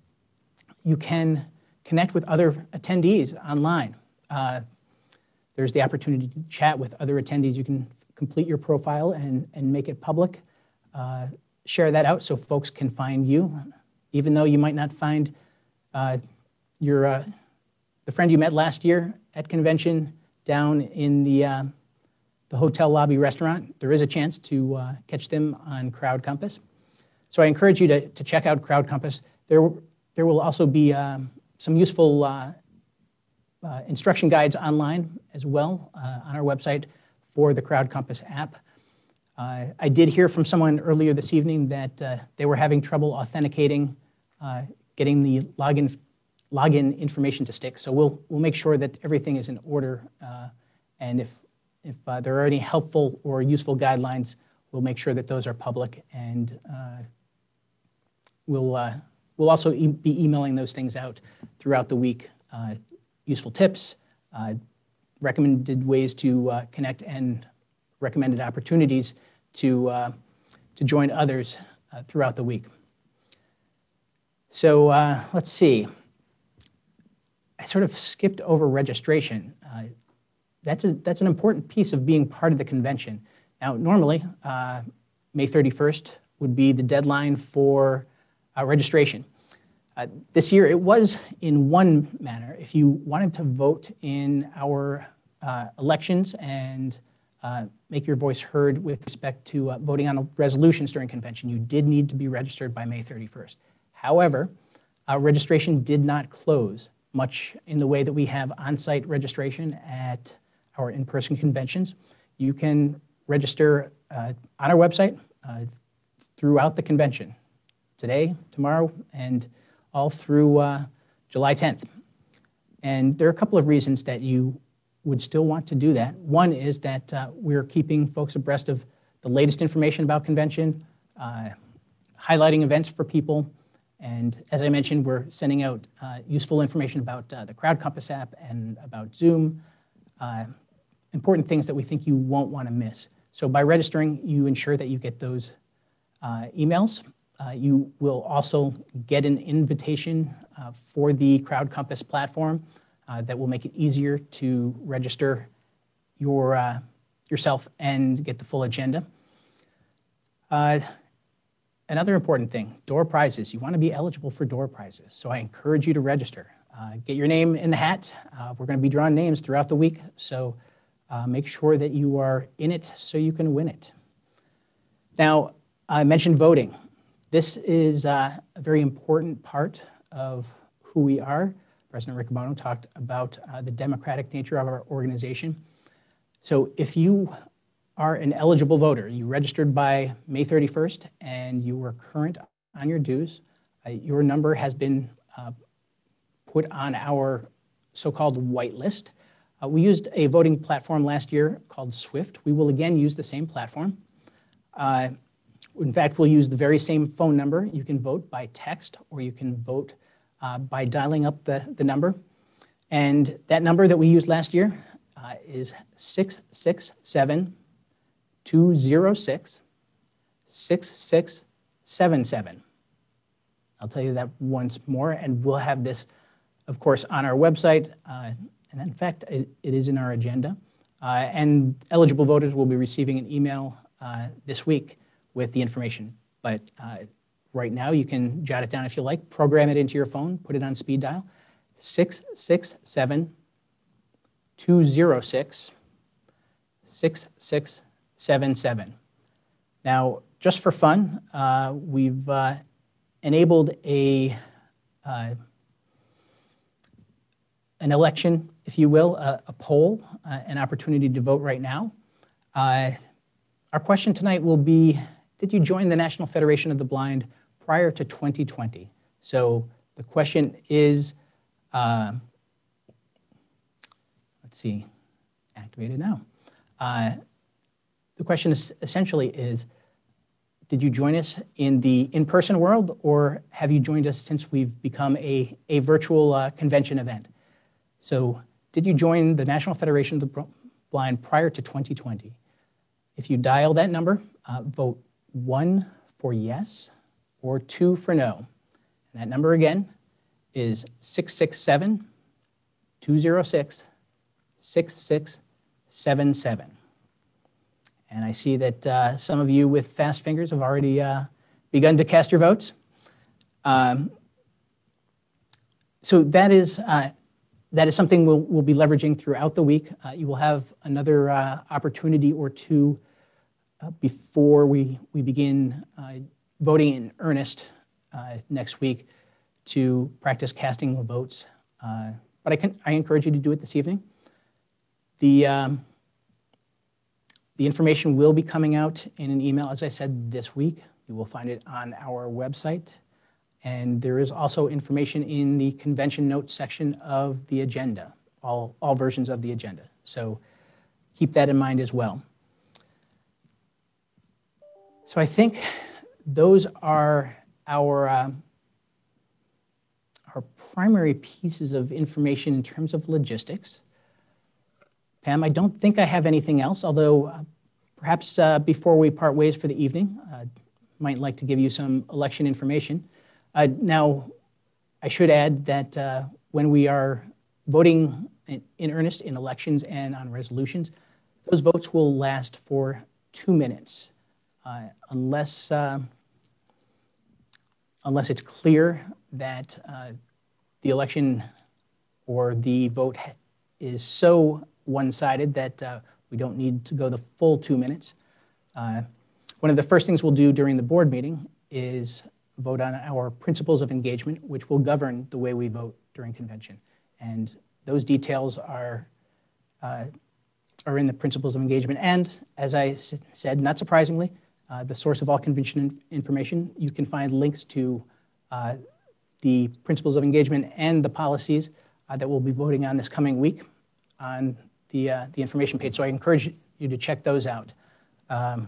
You can connect with other attendees online. Uh, there's the opportunity to chat with other attendees. You can complete your profile and, and make it public. Uh, share that out so folks can find you, even though you might not find uh, your, uh, the friend you met last year at convention down in the, uh, the hotel lobby restaurant. There is a chance to uh, catch them on Crowd Compass. So I encourage you to, to check out Crowd Compass. There, there will also be um, some useful uh, uh, instruction guides online as well uh, on our website for the Crowd Compass app. Uh, I did hear from someone earlier this evening that uh, they were having trouble authenticating, uh, getting the login login information to stick. So we'll, we'll make sure that everything is in order. Uh, and if, if uh, there are any helpful or useful guidelines, we'll make sure that those are public, and uh, we'll, uh, we'll also e be emailing those things out throughout the week. Uh, useful tips, uh, recommended ways to uh, connect, and recommended opportunities to, uh, to join others uh, throughout the week. So uh, let's see. I sort of skipped over registration. Uh, that's, a, that's an important piece of being part of the convention. Now, normally, uh, May thirty-first would be the deadline for uh, registration. Uh, this year, it was in one manner. If you wanted to vote in our uh, elections and uh, make your voice heard with respect to uh, voting on resolutions during convention, you did need to be registered by May thirty-first. However, uh, registration did not close, much in the way that we have on-site registration at our in-person conventions. You can register uh, on our website uh, throughout the convention, today, tomorrow, and all through uh, July tenth. And there are a couple of reasons that you would still want to do that. One is that uh, we're keeping folks abreast of the latest information about convention, uh, highlighting events for people, and as I mentioned, we're sending out uh, useful information about uh, the Crowd Compass app and about Zoom, uh, important things that we think you won't want to miss. So by registering, you ensure that you get those uh, emails. Uh, you will also get an invitation uh, for the Crowd Compass platform uh, that will make it easier to register your, uh, yourself and get the full agenda. Uh, Another important thing, door prizes. You want to be eligible for door prizes, so I encourage you to register. Uh, get your name in the hat. Uh, we're going to be drawing names throughout the week, so uh, make sure that you are in it so you can win it. Now, I mentioned voting. This is uh, a very important part of who we are. President Riccobono talked about uh, the democratic nature of our organization. So if you are an eligible voter, you registered by May thirty-first, and you were current on your dues, uh, your number has been uh, put on our so-called whitelist. Uh, we used a voting platform last year called Swift. We will again use the same platform. Uh, in fact, we'll use the very same phone number. You can vote by text, or you can vote uh, by dialing up the, the number. And that number that we used last year uh, is six six seven, two zero six, six six seven seven. I'll tell you that once more, and we'll have this, of course, on our website, uh, and in fact, it, it is in our agenda. Uh, and eligible voters will be receiving an email uh, this week with the information. But uh, right now, you can jot it down if you like, program it into your phone, put it on speed dial, six six seven, two zero six, six six seven seven. Now, just for fun, uh, we've uh, enabled a uh, an election, if you will, a, a poll, uh, an opportunity to vote right now. Uh, our question tonight will be, did you join the National Federation of the Blind prior to twenty twenty? So the question is, uh, let's see, activated now. Uh, the question is essentially is, did you join us in the in-person world, or have you joined us since we've become a, a virtual uh, convention event? So did you join the National Federation of the Blind prior to twenty twenty? If you dial that number, uh, vote one for yes or two for no. And that number again is six six seven, two zero six, six six seven seven. And I see that uh, some of you with fast fingers have already uh, begun to cast your votes. Um, so that is, uh, that is something we'll, we'll be leveraging throughout the week. Uh, you will have another uh, opportunity or two uh, before we, we begin uh, voting in earnest uh, next week to practice casting the votes. Uh, but I, can, I encourage you to do it this evening. The, um, the information will be coming out in an email, as I said, this week. You will find it on our website. And there is also information in the convention notes section of the agenda, all, all versions of the agenda. So keep that in mind as well. So I think those are our, um, our primary pieces of information in terms of logistics. Pam, I don't think I have anything else, although uh, perhaps uh, before we part ways for the evening, I uh, might like to give you some election information. Uh, now, I should add that uh, when we are voting in, in earnest in elections and on resolutions, those votes will last for two minutes, uh, unless, uh, unless it's clear that uh, the election or the vote is so one-sided that uh, we don't need to go the full two minutes. Uh, one of the first things we'll do during the board meeting is vote on our principles of engagement, which will govern the way we vote during convention. And those details are, uh, are in the principles of engagement. And as I said, not surprisingly, uh, the source of all convention inf information, you can find links to uh, the principles of engagement and the policies uh, that we'll be voting on this coming week on the, uh, the information page. So I encourage you to check those out. Um,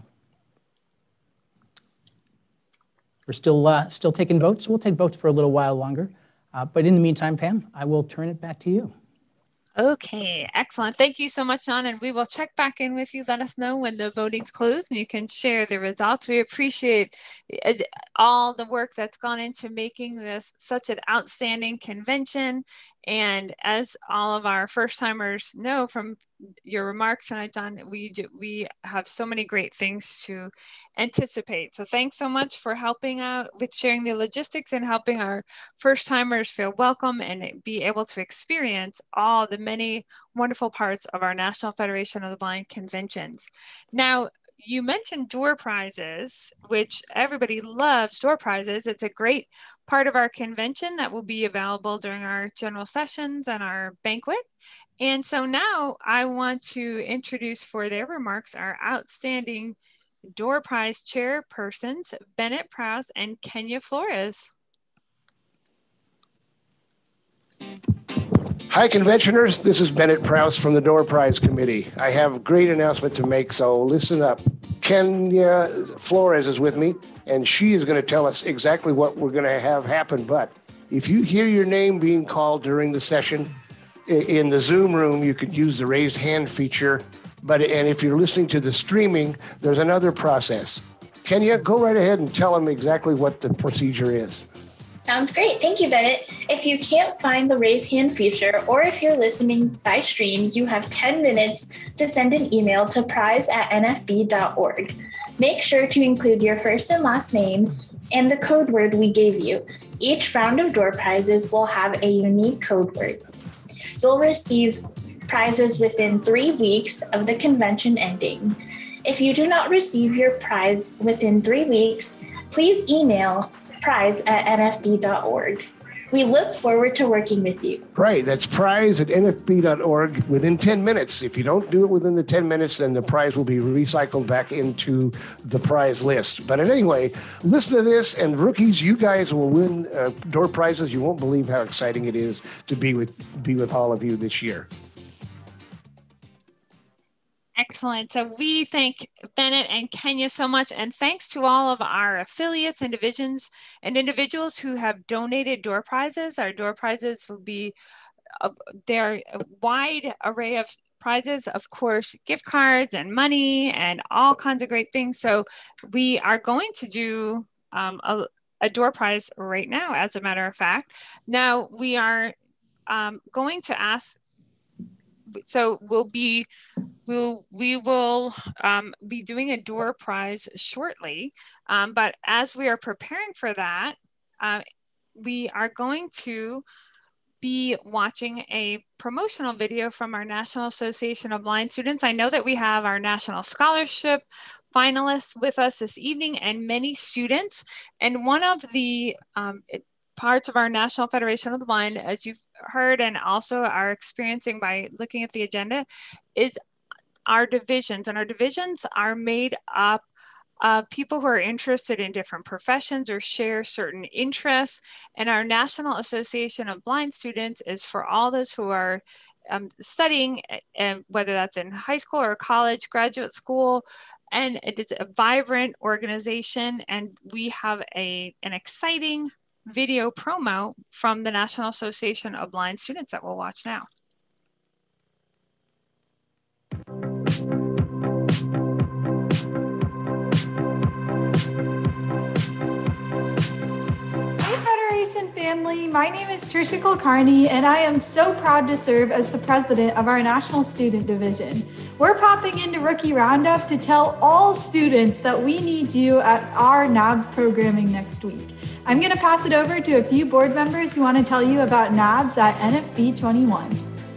we're still, uh, still taking votes, so we'll take votes for a little while longer. Uh, but in the meantime, Pam, I will turn it back to you. Okay, excellent. Thank you so much, John. And we will check back in with you. Let us know when the voting's closed and you can share the results. We appreciate all the work that's gone into making this such an outstanding convention. And as all of our first timers know from your remarks tonight, John, we, do, we have so many great things to anticipate. So thanks so much for helping out with sharing the logistics and helping our first timers feel welcome and be able to experience all the many wonderful parts of our National Federation of the Blind conventions. Now, you mentioned door prizes, which everybody loves door prizes. It's a great part of our convention that will be available during our general sessions and our banquet. And so now I want to introduce for their remarks our outstanding door prize chairpersons, Bennett Prowse and Kenya Flores. Hi, conventioners. This is Bennett Prowse from the Door Prize Committee. I have a great announcement to make, so listen up. Kenya Flores is with me, and she is going to tell us exactly what we're going to have happen. But if you hear your name being called during the session, in the Zoom room, you could use the raised hand feature. But and if you're listening to the streaming, there's another process. Kenya, go right ahead and tell them exactly what the procedure is. Sounds great. Thank you, Bennett. If you can't find the raise hand feature, or if you're listening by stream, you have ten minutes to send an email to prize at N F B dot org. Make sure to include your first and last name and the code word we gave you. Each round of door prizes will have a unique code word. You'll receive prizes within three weeks of the convention ending. If you do not receive your prize within three weeks, please email prize at N F B dot org. We look forward to working with you. Right, that's prize at N F B dot org within ten minutes. If you don't do it within the ten minutes, then the prize will be recycled back into the prize list. But anyway, listen to this, and rookies, you guys will win uh, door prizes. You won't believe how exciting it is to be with be with all of you this year. Excellent. So we thank Bennett and Kenya so much, and thanks to all of our affiliates and divisions and individuals who have donated door prizes. Our door prizes will be, uh, they're a wide array of prizes, of course, gift cards and money and all kinds of great things. So we are going to do um, a, a door prize right now, as a matter of fact. Now we are um, going to ask, so we'll be, we'll, we will um, be doing a door prize shortly. Um, but as we are preparing for that, uh, we are going to be watching a promotional video from our National Association of Blind Students. I know that we have our National Scholarship finalists with us this evening and many students. And one of the um, it, parts of our National Federation of the Blind, as you've heard and also are experiencing by looking at the agenda, is our divisions. And our divisions are made up of people who are interested in different professions or share certain interests. And our National Association of Blind Students is for all those who are um, studying, uh, whether that's in high school or college, graduate school, and it is a vibrant organization, and we have a, an exciting video promo from the National Association of Blind Students that we'll watch now. Federation family, my name is Trisha Kulkarni, and I am so proud to serve as the president of our National Student Division. We're popping into Rookie Roundup to tell all students that we need you at our N A B S programming next week. I'm going to pass it over to a few board members who want to tell you about N A B S at N F B twenty-one.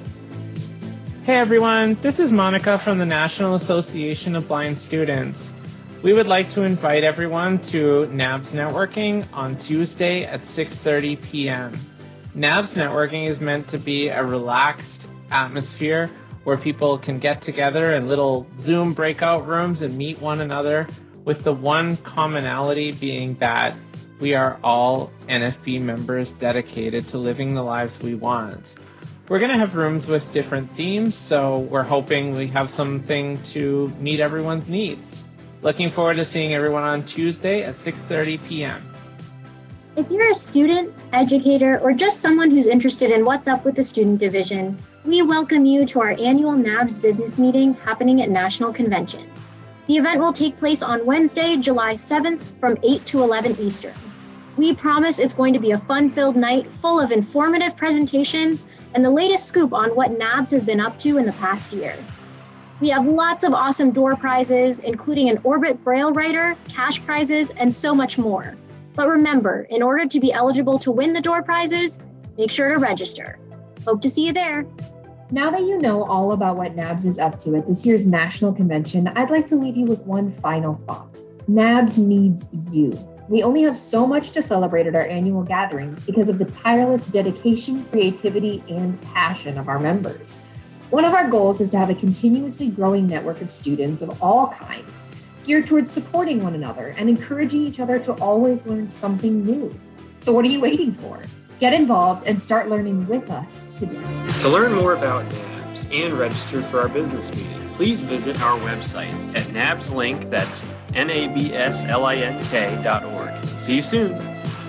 Hey everyone, this is Monica from the National Association of Blind Students. We would like to invite everyone to N A B S Networking on Tuesday at six thirty p m N A B S Networking is meant to be a relaxed atmosphere where people can get together in little Zoom breakout rooms and meet one another, with the one commonality being that we are all N F B members dedicated to living the lives we want. We're going to have rooms with different themes, so we're hoping we have something to meet everyone's needs. Looking forward to seeing everyone on Tuesday at six thirty p m If you're a student, educator, or just someone who's interested in what's up with the Student Division, we welcome you to our annual N A B S business meeting happening at National Convention. The event will take place on Wednesday, July seventh from eight to eleven Eastern. We promise it's going to be a fun-filled night full of informative presentations and the latest scoop on what N A B S has been up to in the past year. We have lots of awesome door prizes, including an Orbit Braille writer, cash prizes, and so much more. But remember, in order to be eligible to win the door prizes, make sure to register. Hope to see you there. Now that you know all about what N A B S is up to at this year's National Convention, I'd like to leave you with one final thought. N A B S needs you. We only have so much to celebrate at our annual gatherings because of the tireless dedication, creativity, and passion of our members. One of our goals is to have a continuously growing network of students of all kinds, geared towards supporting one another and encouraging each other to always learn something new. So what are you waiting for? Get involved and start learning with us today. To learn more about N A B S and register for our business meeting, please visit our website at nabslink, that's N A B S L I N K dot org. See you soon.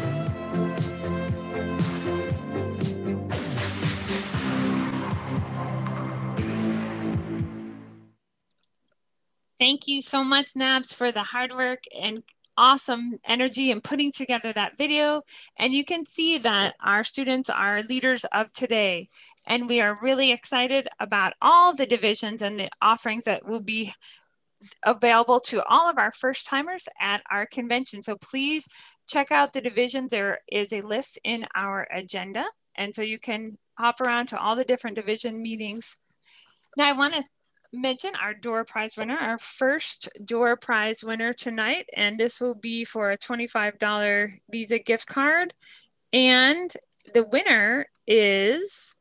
Thank you so much, N A B S, for the hard work and awesome energy in putting together that video. And you can see that our students are leaders of today. And we are really excited about all the divisions and the offerings that will be available to all of our first timers at our convention. So please check out the divisions. There is a list in our agenda. And so you can hop around to all the different division meetings. Now I want to mention our door prize winner, our first door prize winner tonight, and this will be for a twenty-five dollar Visa gift card. And the winner is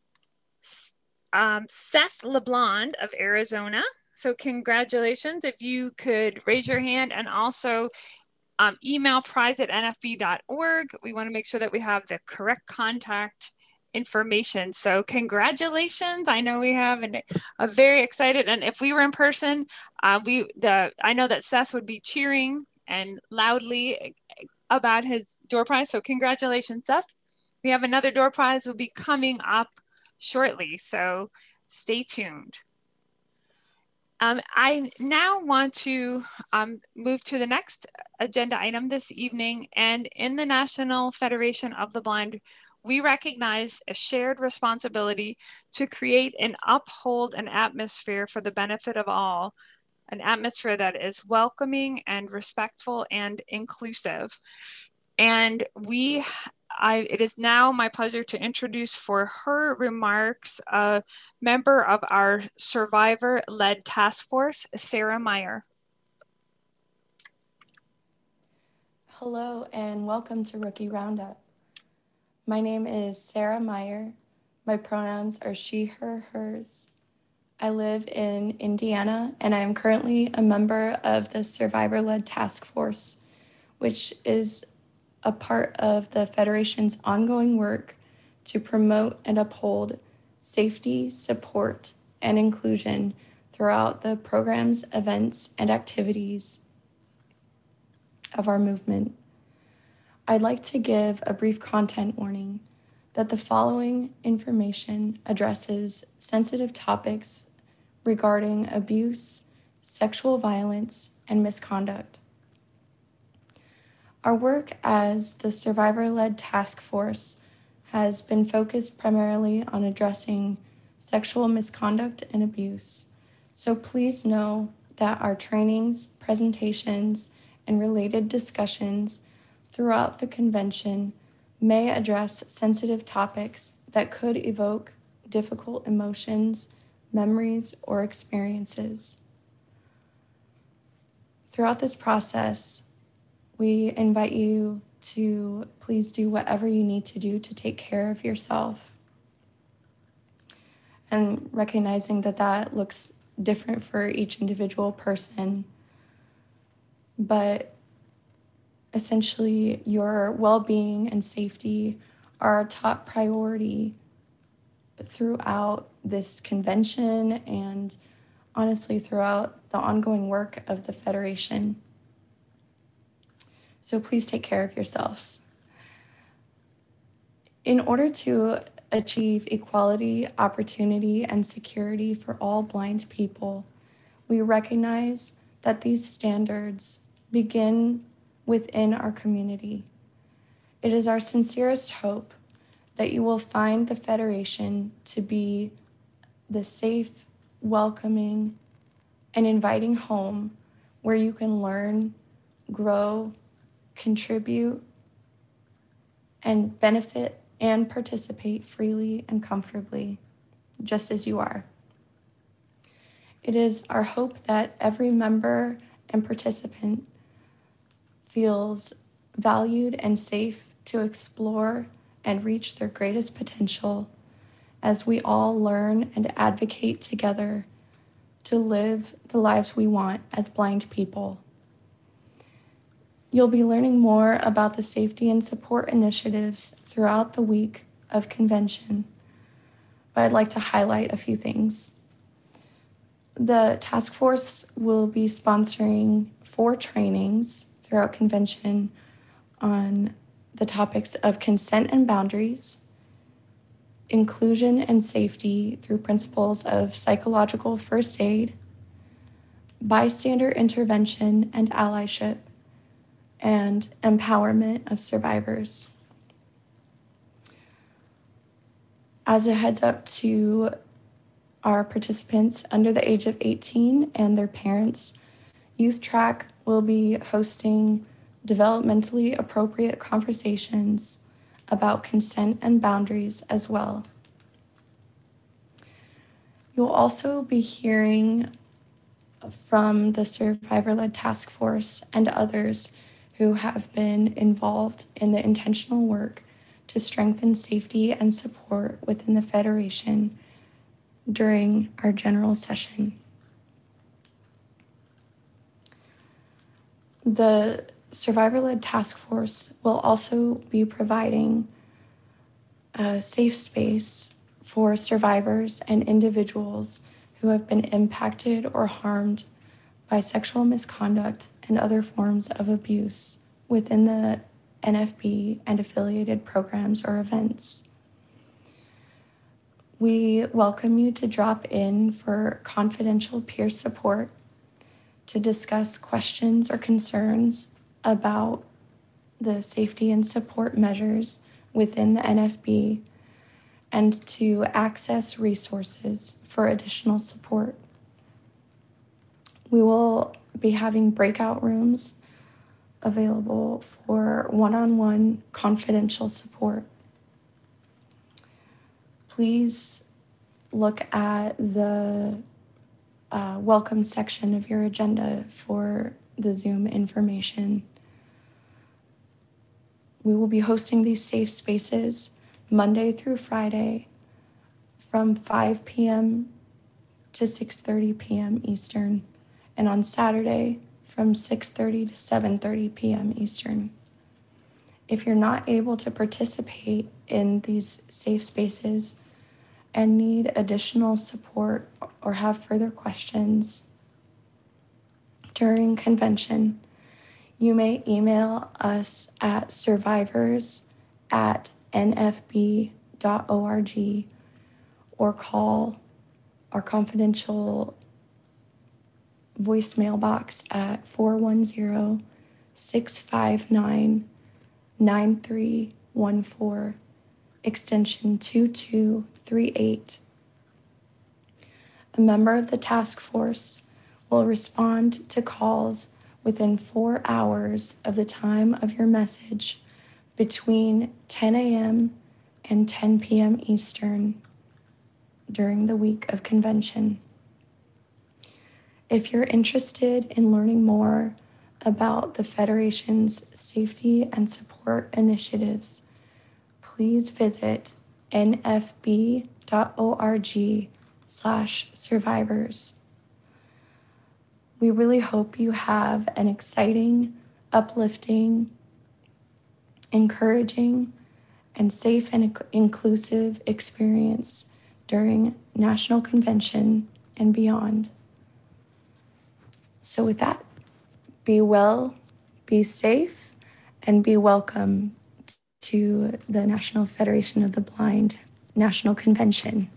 um, Seth LeBlond of Arizona. So congratulations. If you could raise your hand and also um, email prize at N F B dot org. We want to make sure that we have the correct contact information. So congratulations. I know we have an, a very excited, and if we were in person, uh, we the I know that Seth would be cheering and loudly about his door prize. So congratulations, Seth. We have another door prize will be coming up shortly. So stay tuned. Um, I now want to um, move to the next agenda item this evening. And in the National Federation of the Blind, we recognize a shared responsibility to create and uphold an atmosphere for the benefit of all, an atmosphere that is welcoming and respectful and inclusive. And we, I, it is now my pleasure to introduce for her remarks a member of our survivor-led task force, Sarah Meyer. Hello and welcome to Rookie Roundup. My name is Sarah Meyer. My pronouns are she, her, hers. I live in Indiana, and I am currently a member of the Survivor-Led Task Force, which is a part of the Federation's ongoing work to promote and uphold safety, support, and inclusion throughout the programs, events, and activities of our movement. I'd like to give a brief content warning that the following information addresses sensitive topics regarding abuse, sexual violence, and misconduct. Our work as the survivor-led task force has been focused primarily on addressing sexual misconduct and abuse. So please know that our trainings, presentations, and related discussions throughout the convention may address sensitive topics that could evoke difficult emotions, memories, or experiences. Throughout this process, we invite you to please do whatever you need to do to take care of yourself. And recognizing that that looks different for each individual person, but essentially your well-being and safety are our top priority throughout this convention and honestly throughout the ongoing work of the Federation. So please take care of yourselves. In order to achieve equality, opportunity, and security for all blind people, we recognize that these standards begin within our community. It is our sincerest hope that you will find the Federation to be the safe, welcoming, and inviting home where you can learn, grow, contribute, and benefit and participate freely and comfortably, just as you are. It is our hope that every member and participant feels valued and safe to explore and reach their greatest potential as we all learn and advocate together to live the lives we want as blind people. You'll be learning more about the safety and support initiatives throughout the week of convention, but I'd like to highlight a few things. The task force will be sponsoring four trainings throughout convention on the topics of consent and boundaries, inclusion and safety through principles of psychological first aid, bystander intervention and allyship, and empowerment of survivors. As a heads up to our participants under the age of eighteen and their parents, Youth Track will be hosting developmentally appropriate conversations about consent and boundaries as well. You'll also be hearing from the survivor-led task force and others who have been involved in the intentional work to strengthen safety and support within the Federation during our general session. The survivor-led task force will also be providing a safe space for survivors and individuals who have been impacted or harmed by sexual misconduct and other forms of abuse within the N F B and affiliated programs or events. We welcome you to drop in for confidential peer support to discuss questions or concerns about the safety and support measures within the N F B and to access resources for additional support. We will be having breakout rooms available for one-on-one confidential support. Please look at the uh, welcome section of your agenda for the Zoom information. We will be hosting these safe spaces Monday through Friday from five p.m. to six thirty p.m. Eastern, and on Saturday from six thirty to seven thirty p.m. Eastern. If you're not able to participate in these safe spaces, and need additional support or have further questions during convention, you may email us at survivors at n f b dot org or call our confidential voicemail box at four one zero, six five nine, nine three one four, extension two two three eight. A member of the task force will respond to calls within four hours of the time of your message between ten a m and ten p m Eastern during the week of convention. If you're interested in learning more about the Federation's safety and support initiatives, please visit n f b dot org slash survivors. We really hope you have an exciting, uplifting, encouraging, and safe and inc- inclusive experience during National Convention and beyond. So with that, be well, be safe, and be welcome to the National Federation of the Blind National Convention.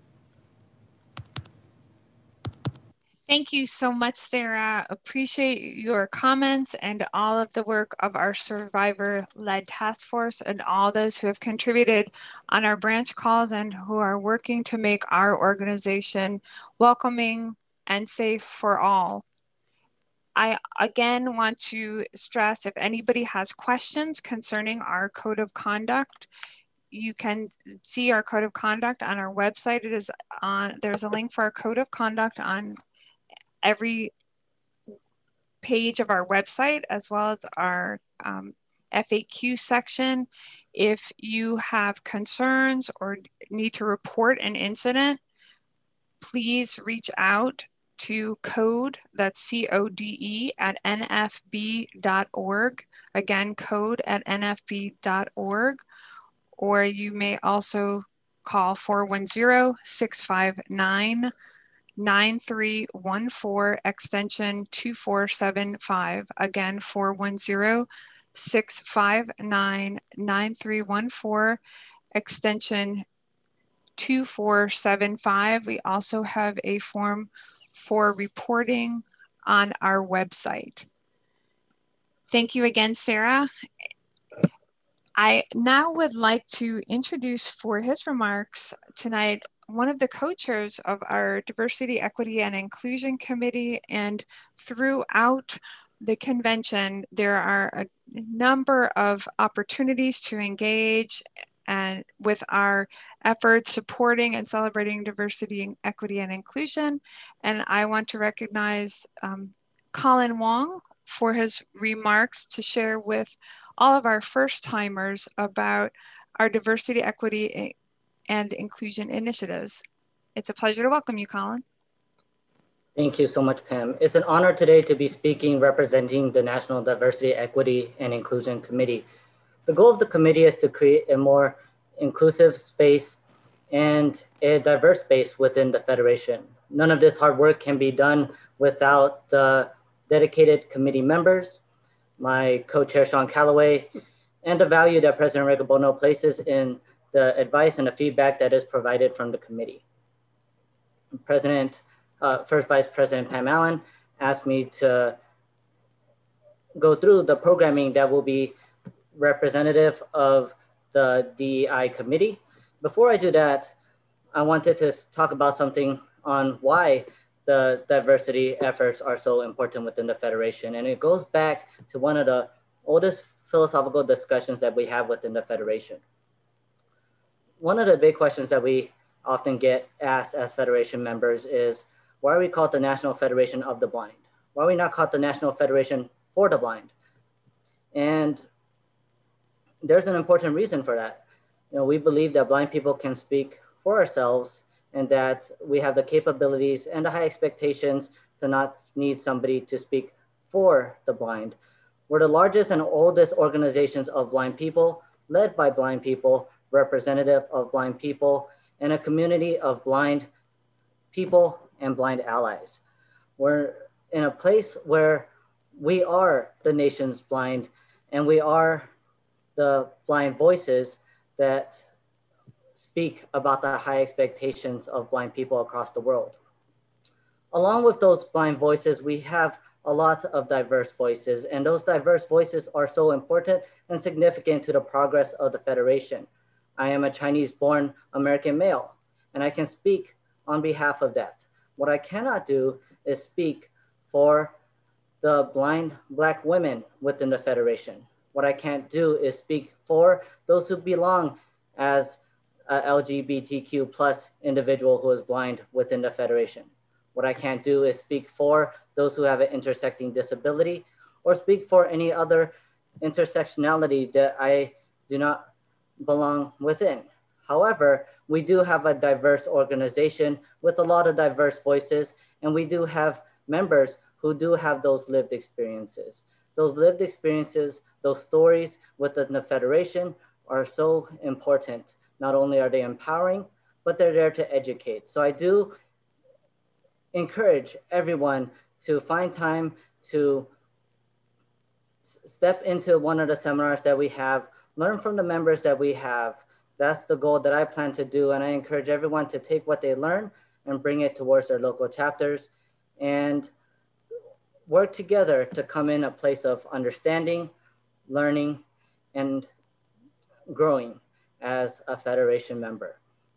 Thank you so much, Sarah. Appreciate your comments and all of the work of our survivor-led task force and all those who have contributed on our branch calls and who are working to make our organization welcoming and safe for all. I again want to stress, if anybody has questions concerning our code of conduct, you can see our code of conduct on our website. It is on, there's a link for our code of conduct on every page of our website, as well as our um, F A Q section. If you have concerns or need to report an incident, please reach out to code, that's C O D E, at n f b dot org. Again, code at n f b dot org. Or you may also call four one zero, six five nine, nine three one four, extension two four seven five. Again, four one zero, six five nine, nine three one four, extension two four seven five. We also have a form for reporting on our website. Thank you again, Sarah. I now would like to introduce for his remarks tonight one of the co-chairs of our Diversity, Equity, and Inclusion Committee. And throughout the convention, there are a number of opportunities to engage and with our efforts supporting and celebrating diversity, equity, and inclusion. And I want to recognize um, Colin Wong for his remarks to share with all of our first timers about our diversity, equity, and inclusion initiatives. It's a pleasure to welcome you, Colin. Thank you so much, Pam. It's an honor today to be speaking representing the National Diversity, Equity, and Inclusion Committee. The goal of the committee is to create a more inclusive space and a diverse space within the Federation. None of this hard work can be done without the dedicated committee members, my co-chair Sean Calloway, and the value that President Regobono places in the advice and the feedback that is provided from the committee. President, uh, First Vice President Pam Allen asked me to go through the programming that will be representative of the D E I committee. Before I do that, I wanted to talk about something on why the diversity efforts are so important within the Federation. And it goes back to one of the oldest philosophical discussions that we have within the Federation. One of the big questions that we often get asked as Federation members is, why are we called the National Federation of the Blind? Why are we not called the National Federation for the Blind? And there's an important reason for that. You know, we believe that blind people can speak for ourselves and that we have the capabilities and the high expectations to not need somebody to speak for the blind. We're the largest and oldest organizations of blind people, led by blind people, representative of blind people, and a community of blind people and blind allies. We're in a place where we are the nation's blind, and we are the blind voices that speak about the high expectations of blind people across the world. Along with those blind voices, we have a lot of diverse voices, and those diverse voices are so important and significant to the progress of the Federation. I am a Chinese-born American male, and I can speak on behalf of that. What I cannot do is speak for the blind Black women within the Federation. What I can't do is speak for those who belong as a L G B T Q plus individual who is blind within the Federation. What I can't do is speak for those who have an intersecting disability or speak for any other intersectionality that I do not belong within. However, we do have a diverse organization with a lot of diverse voices, and we do have members who do have those lived experiences. Those lived experiences, those stories within the Federation are so important. Not only are they empowering, but they're there to educate. So I do encourage everyone to find time to step into one of the seminars that we have, learn from the members that we have. That's the goal that I plan to do. And I encourage everyone to take what they learn and bring it towards their local chapters and work together to come in a place of understanding, learning, and growing as a Federation member.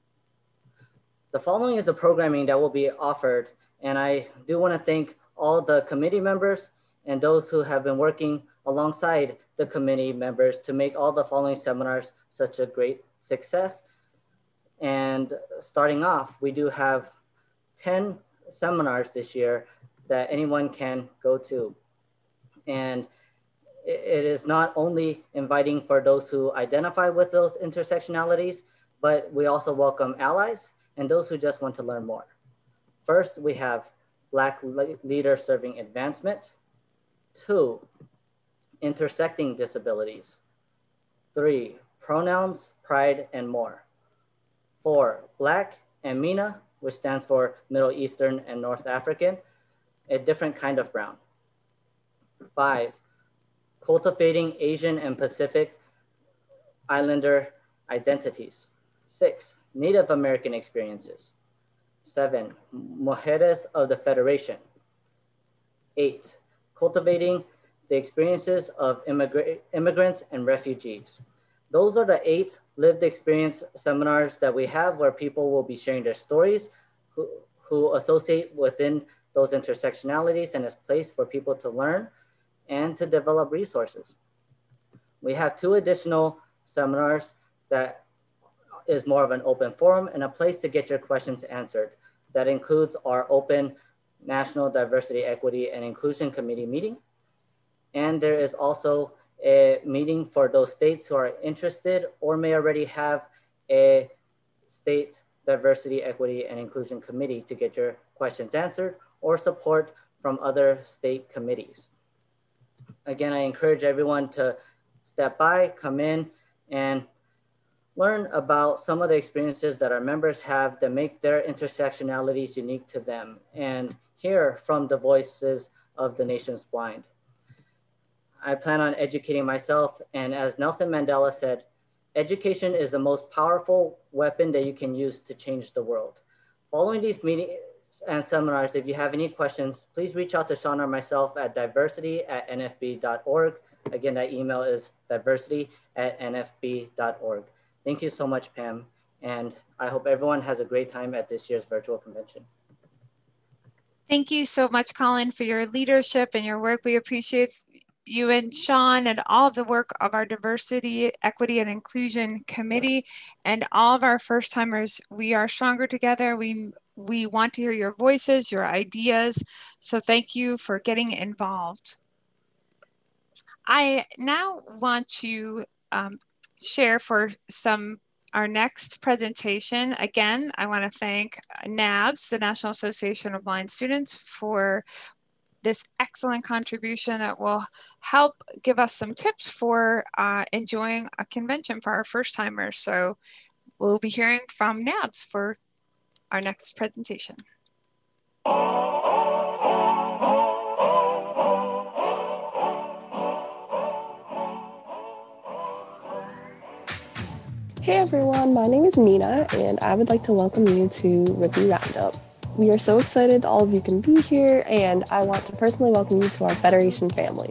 The following is the programming that will be offered, and I do want to thank all the committee members and those who have been working alongside the committee members to make all the following seminars such a great success. And starting off, we do have ten seminars this year that anyone can go to. And it is not only inviting for those who identify with those intersectionalities, but we also welcome allies and those who just want to learn more. First, we have Black Leaders Serving Advancement. Two, intersecting disabilities. Three, pronouns, pride, and more. Four, Black and MENA, which stands for Middle Eastern and North African, a different kind of brown. Five, cultivating Asian and Pacific Islander identities. Six, Native American experiences. Seven, Mujeres of the Federation. Eight, cultivating the experiences of immigra immigrants and refugees. Those are the eight lived experience seminars that we have where people will be sharing their stories who, who associate within those intersectionalities and is place for people to learn and to develop resources. We have two additional seminars that is more of an open forum and a place to get your questions answered. That includes our open National Diversity, Equity, and Inclusion Committee meeting. And there is also a meeting for those states who are interested or may already have a state diversity, equity, and inclusion committee to get your questions answered or support from other state committees. Again, I encourage everyone to step by, come in, and learn about some of the experiences that our members have that make their intersectionalities unique to them and hear from the voices of the nation's blind. I plan on educating myself, and as Nelson Mandela said, education is the most powerful weapon that you can use to change the world. Following these meetings and seminars, if you have any questions, please reach out to Sean or myself at diversity at N F B dot org. Again, that email is diversity at N F B dot org. Thank you so much, Pam, and I hope everyone has a great time at this year's virtual convention. Thank you so much, Colin, for your leadership and your work. We appreciate you and Sean and all of the work of our Diversity, Equity, and Inclusion Committee and all of our first timers. We are stronger together. We, we want to hear your voices, your ideas. So thank you for getting involved. I now want to um, share for some our next presentation. Again, I want to thank NABS, the National Association of Blind Students, for this excellent contribution that will help give us some tips for uh, enjoying a convention for our first timers. So we'll be hearing from NABS for our next presentation. Hey everyone, my name is Nina, and I would like to welcome you to Rookie Roundup. We are so excited all of you can be here, and I want to personally welcome you to our Federation family.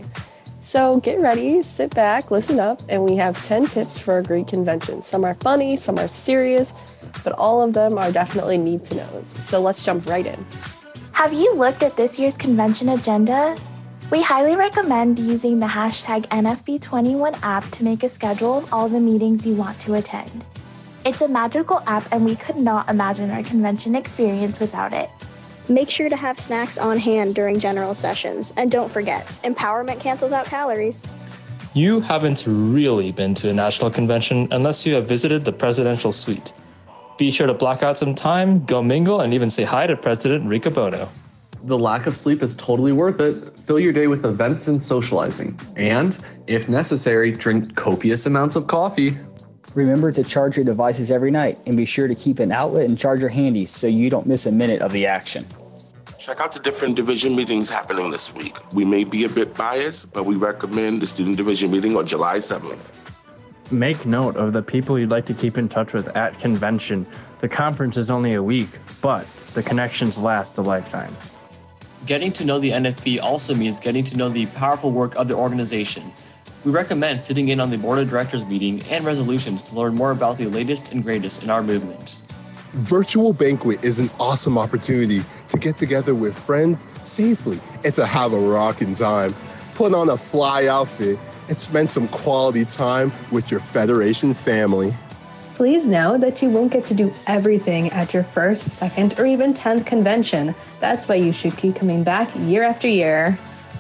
So get ready, sit back, listen up, and we have ten tips for a great convention. Some are funny, some are serious, but all of them are definitely need-to-knows. So let's jump right in. Have you looked at this year's convention agenda? We highly recommend using the hashtag N F B twenty-one app to make a schedule of all the meetings you want to attend. It's a magical app, and we could not imagine our convention experience without it. Make sure to have snacks on hand during general sessions. And don't forget, empowerment cancels out calories. You haven't really been to a national convention unless you have visited the presidential suite. Be sure to block out some time, go mingle, and even say hi to President Enrique Bono. The lack of sleep is totally worth it. Fill your day with events and socializing. And, if necessary, drink copious amounts of coffee. Remember to charge your devices every night and be sure to keep an outlet and charger handy so you don't miss a minute of the action. Check out the different division meetings happening this week. We may be a bit biased, but we recommend the student division meeting on July seventh. Make note of the people you'd like to keep in touch with at convention. The conference is only a week, but the connections last a lifetime. Getting to know the N F B also means getting to know the powerful work of the organization. We recommend sitting in on the Board of Directors meeting and resolutions to learn more about the latest and greatest in our movement. Virtual Banquet is an awesome opportunity to get together with friends safely and to have a rocking time. Put on a fly outfit and spend some quality time with your Federation family. Please know that you won't get to do everything at your first, second, or even tenth convention. That's why you should keep coming back year after year.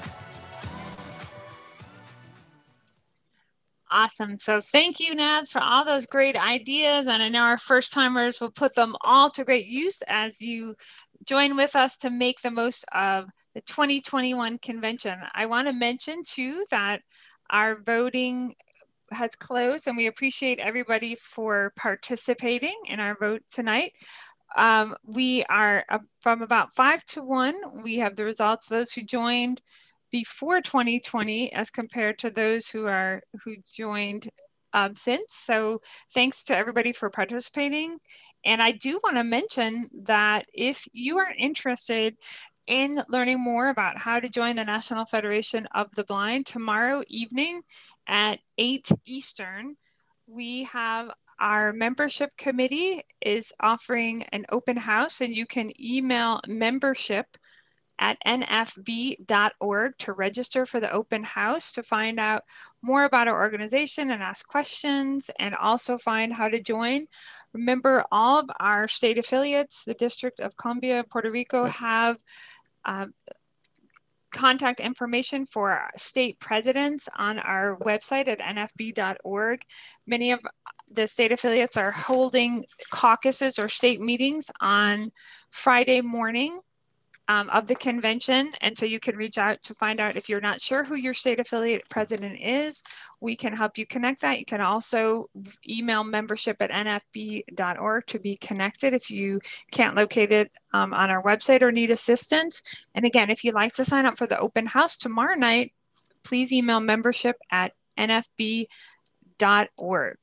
Awesome. So thank you, Nads, for all those great ideas. And I know our first timers will put them all to great use as you join with us to make the most of the twenty twenty-one convention. I want to mention too that our voting has closed, and we appreciate everybody for participating in our vote tonight. Um, we are uh, from about five to one. We have the results, those who joined before twenty twenty as compared to those who are who joined um, since. So thanks to everybody for participating. And I do want to mention that if you are interested in learning more about how to join the National Federation of the Blind, tomorrow evening at eight Eastern, we have our membership committee is offering an open house, and you can email membership at N F B dot org to register for the open house to find out more about our organization and ask questions, and also find how to join. Remember, all of our state affiliates, the District of Columbia, Puerto Rico, have uh, contact information for our state presidents on our website at N F B dot org. Many of the state affiliates are holding caucuses or state meetings on Friday morning um, of the convention. And so you can reach out to find out if you're not sure who your state affiliate president is. We can help you connect that. You can also email membership at N F B dot org to be connected if you can't locate it um, on our website or need assistance. And again, if you'd like to sign up for the open house tomorrow night, please email membership at N F B dot org.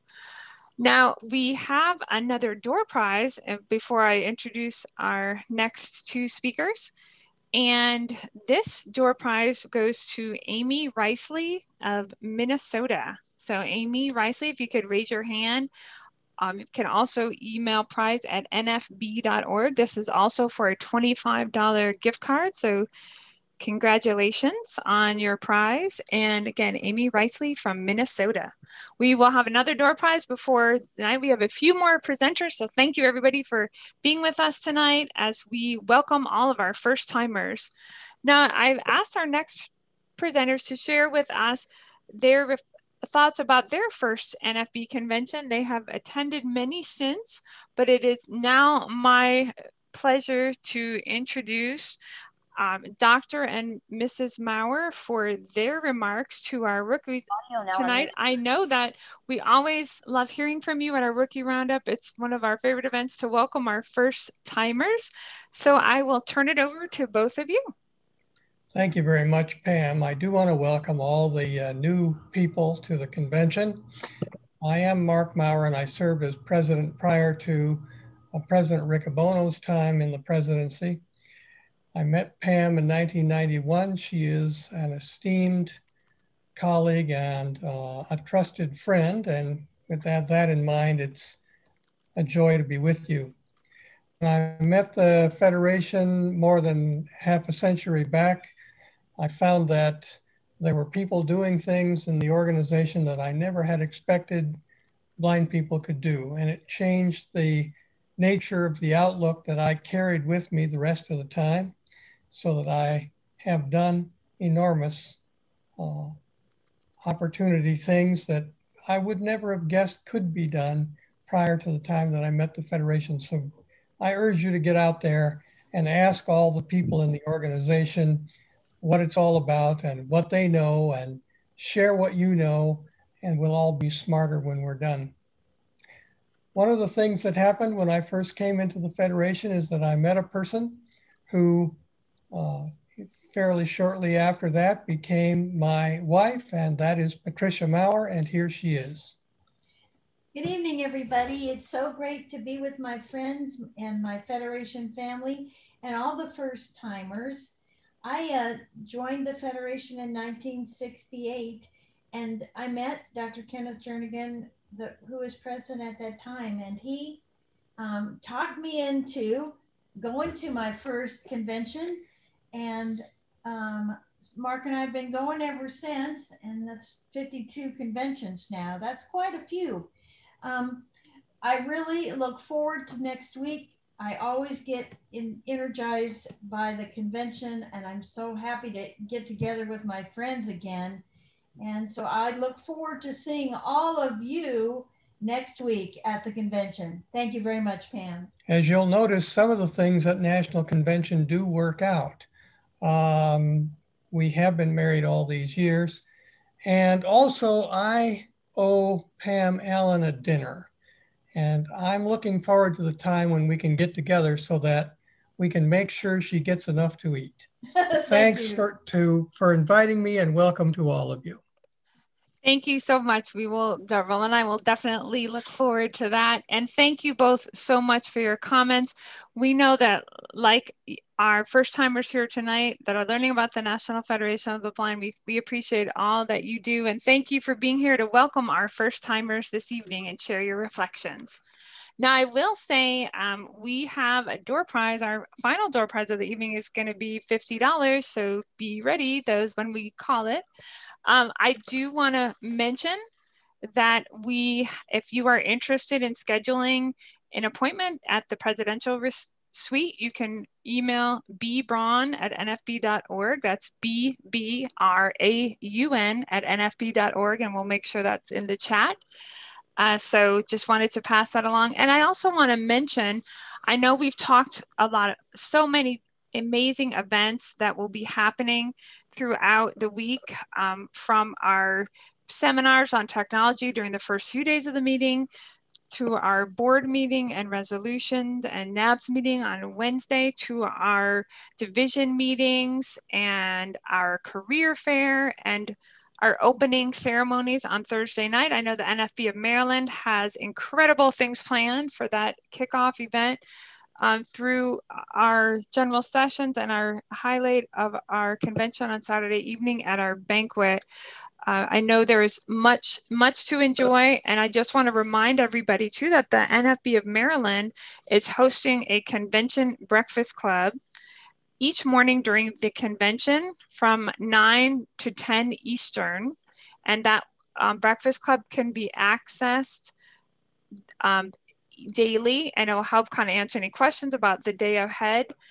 Now, we have another door prize before I introduce our next two speakers. And this door prize goes to Amy Riceley of Minnesota. So Amy Riceley, if you could raise your hand. Um, you can also email prize at N F B dot org. This is also for a twenty-five dollar gift card. So congratulations on your prize. And again, Amy Riceley from Minnesota. We will have another door prize before tonight. We have a few more presenters. So thank you everybody for being with us tonight as we welcome all of our first timers. Now, I've asked our next presenters to share with us their thoughts about their first N F B convention. They have attended many since, but it is now my pleasure to introduce um, Doctor and Missus Maurer for their remarks to our rookies tonight. I know that we always love hearing from you at our Rookie Roundup. It's one of our favorite events to welcome our first timers. So I will turn it over to both of you. Thank you very much, Pam. I do want to welcome all the uh, new people to the convention. I am Mark Maurer, and I served as president prior to uh, President Riccobono's time in the presidency. I met Pam in nineteen ninety-one. She is an esteemed colleague and uh, a trusted friend. And with that, that in mind, it's a joy to be with you. I met the Federation more than half a century back. I found that there were people doing things in the organization that I never had expected blind people could do. And it changed the nature of the outlook that I carried with me the rest of the time, so that I have done enormous uh, opportunity things that I would never have guessed could be done prior to the time that I met the Federation. So I urge you to get out there and ask all the people in the organization what it's all about and what they know, and share what you know, and we'll all be smarter when we're done. One of the things that happened when I first came into the Federation is that I met a person who uh, fairly shortly after that became my wife, and that is Patricia Maurer, and here she is. Good evening, everybody. It's so great to be with my friends and my Federation family and all the first timers. I uh, joined the Federation in nineteen sixty-eight, and I met Doctor Kenneth Jernigan, the, who was president at that time, and he um, talked me into going to my first convention, and um, Mark and I have been going ever since, and that's fifty-two conventions now. That's quite a few. Um, I really look forward to next week. I always get in, energized by the convention, and I'm so happy to get together with my friends again. And so I look forward to seeing all of you next week at the convention. Thank you very much, Pam. As you'll notice, some of the things at National Convention do work out. Um, we have been married all these years. And also, I owe Pam Allen a dinner. And I'm looking forward to the time when we can get together so that we can make sure she gets enough to eat. Thank Thanks you. for, to, for inviting me, and welcome to all of you. Thank you so much. We will, Darrell and I will definitely look forward to that. And thank you both so much for your comments. We know that, like our first timers here tonight that are learning about the National Federation of the Blind, we, we appreciate all that you do. And thank you for being here to welcome our first timers this evening and share your reflections. Now, I will say um, we have a door prize. Our final door prize of the evening is going to be fifty dollars. So be ready, those when we call it. Um, I do want to mention that we, if you are interested in scheduling an appointment at the Presidential Suite, you can email b braun at n f b dot org. That's B B R A U N at n f b dot org, and we'll make sure that's in the chat. Uh, so just wanted to pass that along. And I also want to mention, I know we've talked a lot, of, so many amazing events that will be happening throughout the week, um, from our seminars on technology during the first few days of the meeting, to our board meeting and resolutions and N A B S meeting on Wednesday, to our division meetings and our career fair and our opening ceremonies on Thursday night. I know the N F B of Maryland has incredible things planned for that kickoff event. Um, through our general sessions and our highlight of our convention on Saturday evening at our banquet. Uh, I know there is much, much to enjoy, and I just want to remind everybody too that the N F B of Maryland is hosting a convention breakfast club each morning during the convention from nine to ten Eastern, and that um, breakfast club can be accessed um, daily, and it will help kind of answer any questions about the day ahead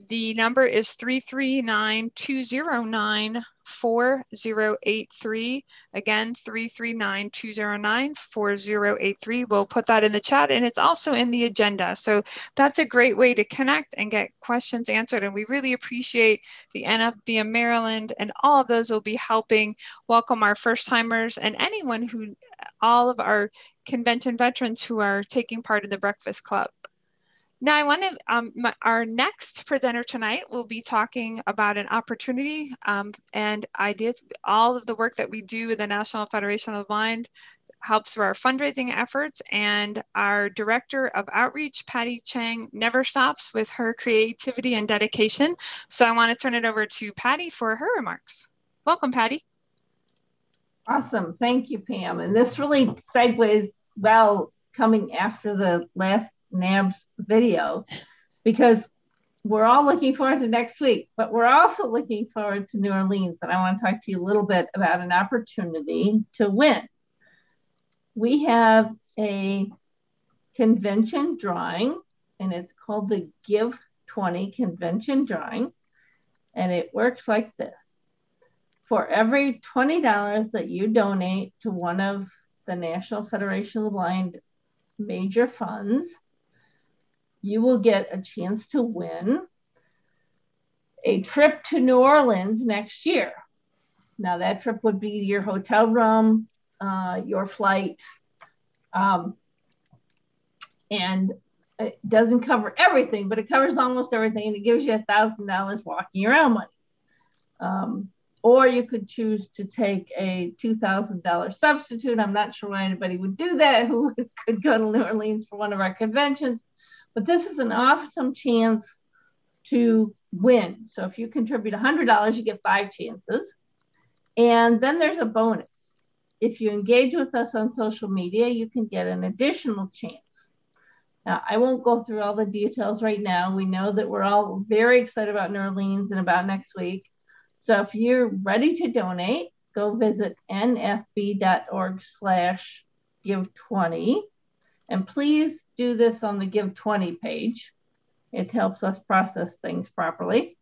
The number is three three nine, two zero nine, four zero eight three. Again, three three nine, two zero nine, four zero eight three. We'll put that in the chat, and it's also in the agenda. So that's a great way to connect and get questions answered. And we really appreciate the N F B of Maryland, and all of those will be helping welcome our first timers and anyone who, all of our convention veterans who are taking part in the Breakfast Club. Now, I want to, um, my, our next presenter tonight will be talking about an opportunity um, and ideas. All of the work that we do with the National Federation of the Blind helps for our fundraising efforts, and our Director of Outreach, Patty Chang, never stops with her creativity and dedication. So I want to turn it over to Patty for her remarks. Welcome, Patty. Awesome. Thank you, Pam. And this really segues well coming after the last NABS video, because we're all looking forward to next week, but we're also looking forward to New Orleans. And I want to talk to you a little bit about an opportunity to win. We have a convention drawing, and it's called the Give twenty Convention Drawing. And it works like this. For every twenty dollars that you donate to one of the National Federation of the Blind major funds, you will get a chance to win a trip to New Orleans next year. Now that trip would be your hotel room, uh, your flight, um, and it doesn't cover everything, but it covers almost everything, and it gives you a thousand dollars walking around money. Um, Or you could choose to take a two thousand dollar substitute. I'm not sure why anybody would do that who could go to New Orleans for one of our conventions, but this is an awesome chance to win. So if you contribute one hundred dollars, you get five chances. And then there's a bonus. If you engage with us on social media, you can get an additional chance. Now, I won't go through all the details right now. We know that we're all very excited about New Orleans and about next week. So if you're ready to donate, go visit nfb.org slash give 20. And please do this on the Give twenty page. It helps us process things properly.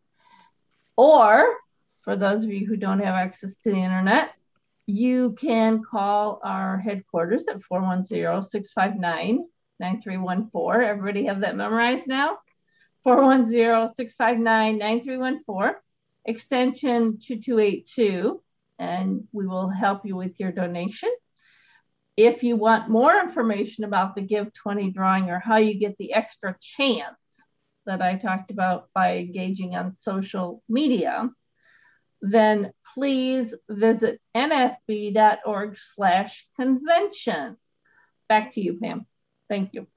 Or for those of you who don't have access to the internet, you can call our headquarters at four one zero, six five nine, nine three one four. Everybody have that memorized now? four one zero, six five nine, nine three one four. Extension two two eight two, and we will help you with your donation. If you want more information about the Give twenty drawing or how you get the extra chance that I talked about by engaging on social media, then please visit nfb.org slash convention. Back to you, Pam. Thank you.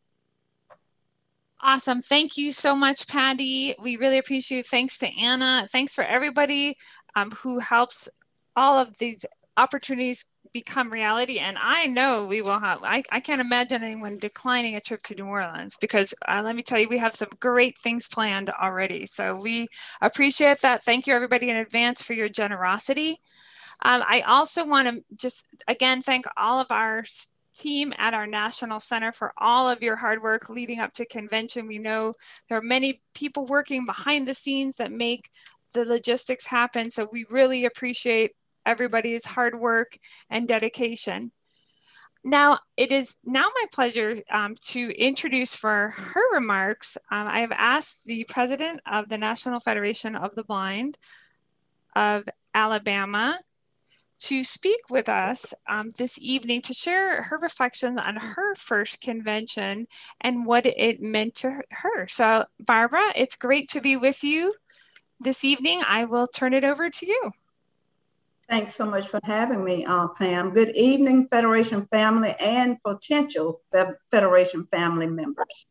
Awesome. Thank you so much, Patty. We really appreciate it. Thanks to Anna. Thanks for everybody um, who helps all of these opportunities become reality. And I know we will have, I, I can't imagine anyone declining a trip to New Orleans, because uh, let me tell you, we have some great things planned already. So we appreciate that. Thank you, everybody, in advance for your generosity. Um, I also want to just, again, thank all of our team at our National Center for all of your hard work leading up to convention. We know there are many people working behind the scenes that make the logistics happen. So we really appreciate everybody's hard work and dedication. Now, it is now my pleasure um, to introduce for her remarks, um, I have asked the president of the National Federation of the Blind of Alabama to speak with us um, this evening to share her reflections on her first convention and what it meant to her. So Barbara, it's great to be with you this evening. I will turn it over to you. Thanks so much for having me, uh, Pam. Good evening, Federation family and potential Federation family members.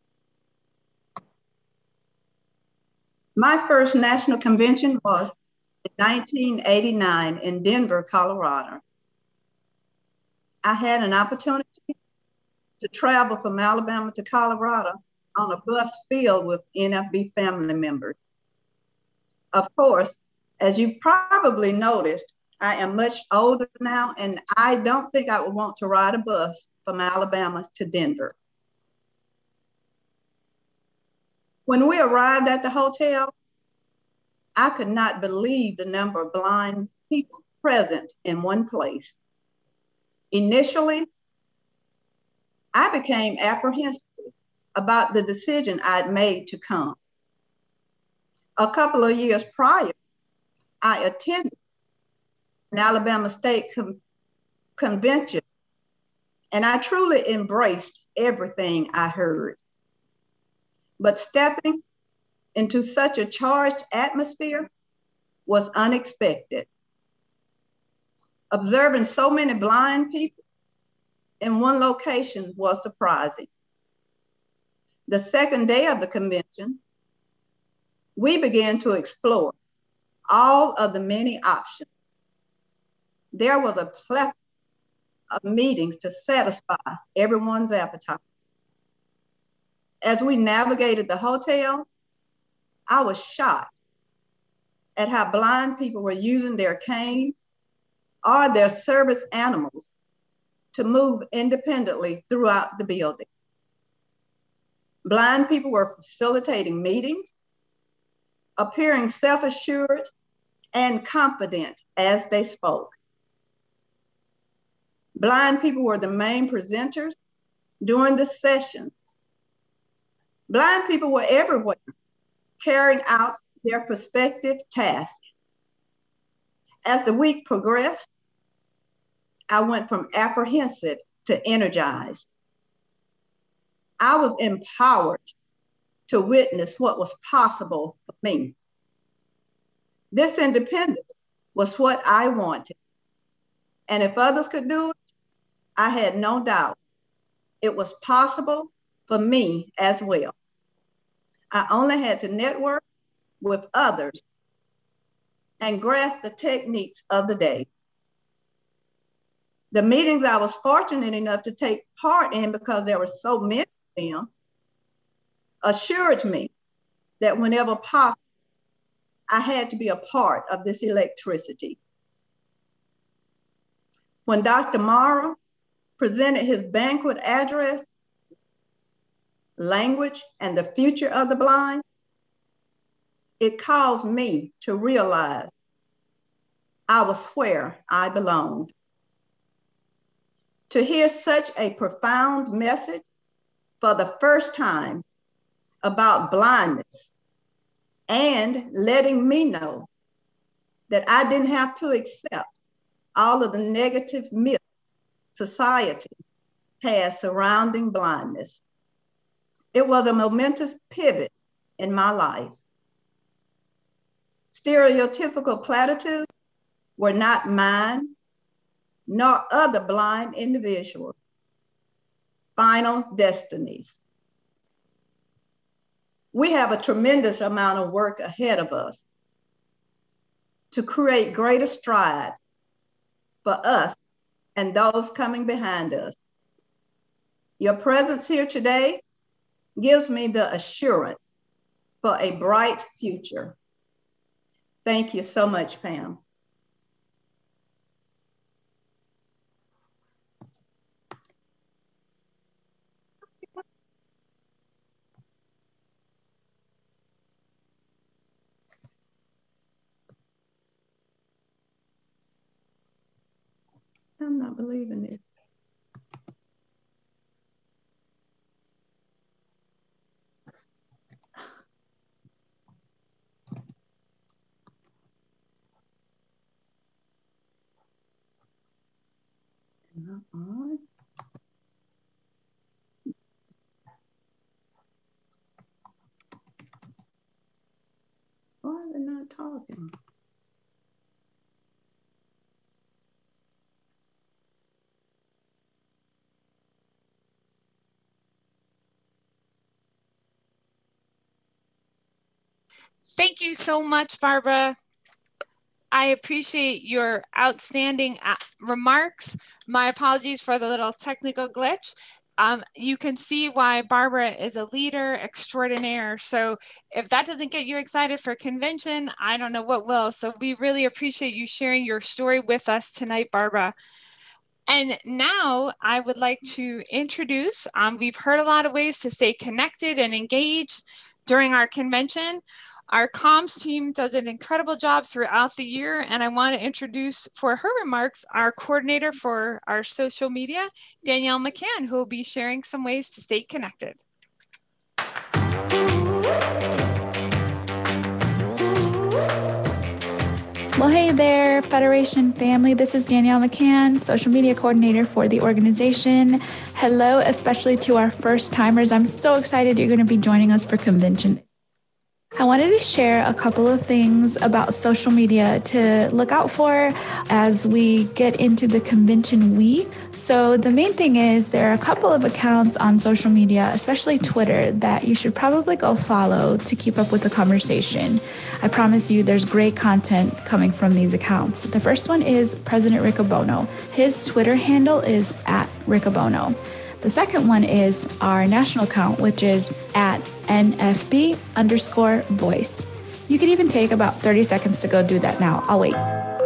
My first national convention was in nineteen eighty-nine in Denver, Colorado. I had an opportunity to travel from Alabama to Colorado on a bus filled with N F B family members. Of course, as you probably noticed, I am much older now, and I don't think I would want to ride a bus from Alabama to Denver. When we arrived at the hotel, I could not believe the number of blind people present in one place. Initially, I became apprehensive about the decision I'd made to come. A couple of years prior, I attended an Alabama State Con- Convention, and I truly embraced everything I heard. But stepping into such a charged atmosphere was unexpected. Observing so many blind people in one location was surprising. The second day of the convention, we began to explore all of the many options. There was a plethora of meetings to satisfy everyone's appetite. As we navigated the hotel, I was shocked at how blind people were using their canes or their service animals to move independently throughout the building. Blind people were facilitating meetings, appearing self-assured and confident as they spoke. Blind people were the main presenters during the sessions. Blind people were everywhere, carrying out their prospective tasks. As the week progressed, I went from apprehensive to energized. I was empowered to witness what was possible for me. This independence was what I wanted. And if others could do it, I had no doubt it was possible for me as well. I only had to network with others and grasp the techniques of the day. The meetings I was fortunate enough to take part in, because there were so many of them, assured me that whenever possible, I had to be a part of this electricity. When Doctor Morrow presented his banquet address, Language and the Future of the Blind, it caused me to realize I was where I belonged. To hear such a profound message for the first time about blindness and letting me know that I didn't have to accept all of the negative myths society has surrounding blindness. It was a momentous pivot in my life. Stereotypical platitudes were not mine, nor other blind individuals' final destinies. We have a tremendous amount of work ahead of us to create greater strides for us and those coming behind us. Your presence here today gives me the assurance for a bright future. Thank you so much, Pam. I'm not believing this. Not on. Why are they not talking? Thank you so much, Barbara. I appreciate your outstanding remarks. My apologies for the little technical glitch. Um, you can see why Barbara is a leader extraordinaire. So if that doesn't get you excited for convention, I don't know what will. So we really appreciate you sharing your story with us tonight, Barbara. And now I would like to introduce, um, we've heard a lot of ways to stay connected and engaged. during our convention. Our comms team does an incredible job throughout the year, and I want to introduce for her remarks our coordinator for our social media, Danielle McCann, who will be sharing some ways to stay connected. Well, hey there, Federation family. This is Danielle McCann, social media coordinator for the organization. Hello, especially to our first timers. I'm so excited you're going to be joining us for convention. I wanted to share a couple of things about social media to look out for as we get into the convention week. So the main thing is there are a couple of accounts on social media, especially Twitter, that you should probably go follow to keep up with the conversation. I promise you there's great content coming from these accounts. The first one is President Riccobono. His Twitter handle is at Riccobono. The second one is our national account, which is at N F B underscore voice. You can even take about thirty seconds to go do that now. I'll wait.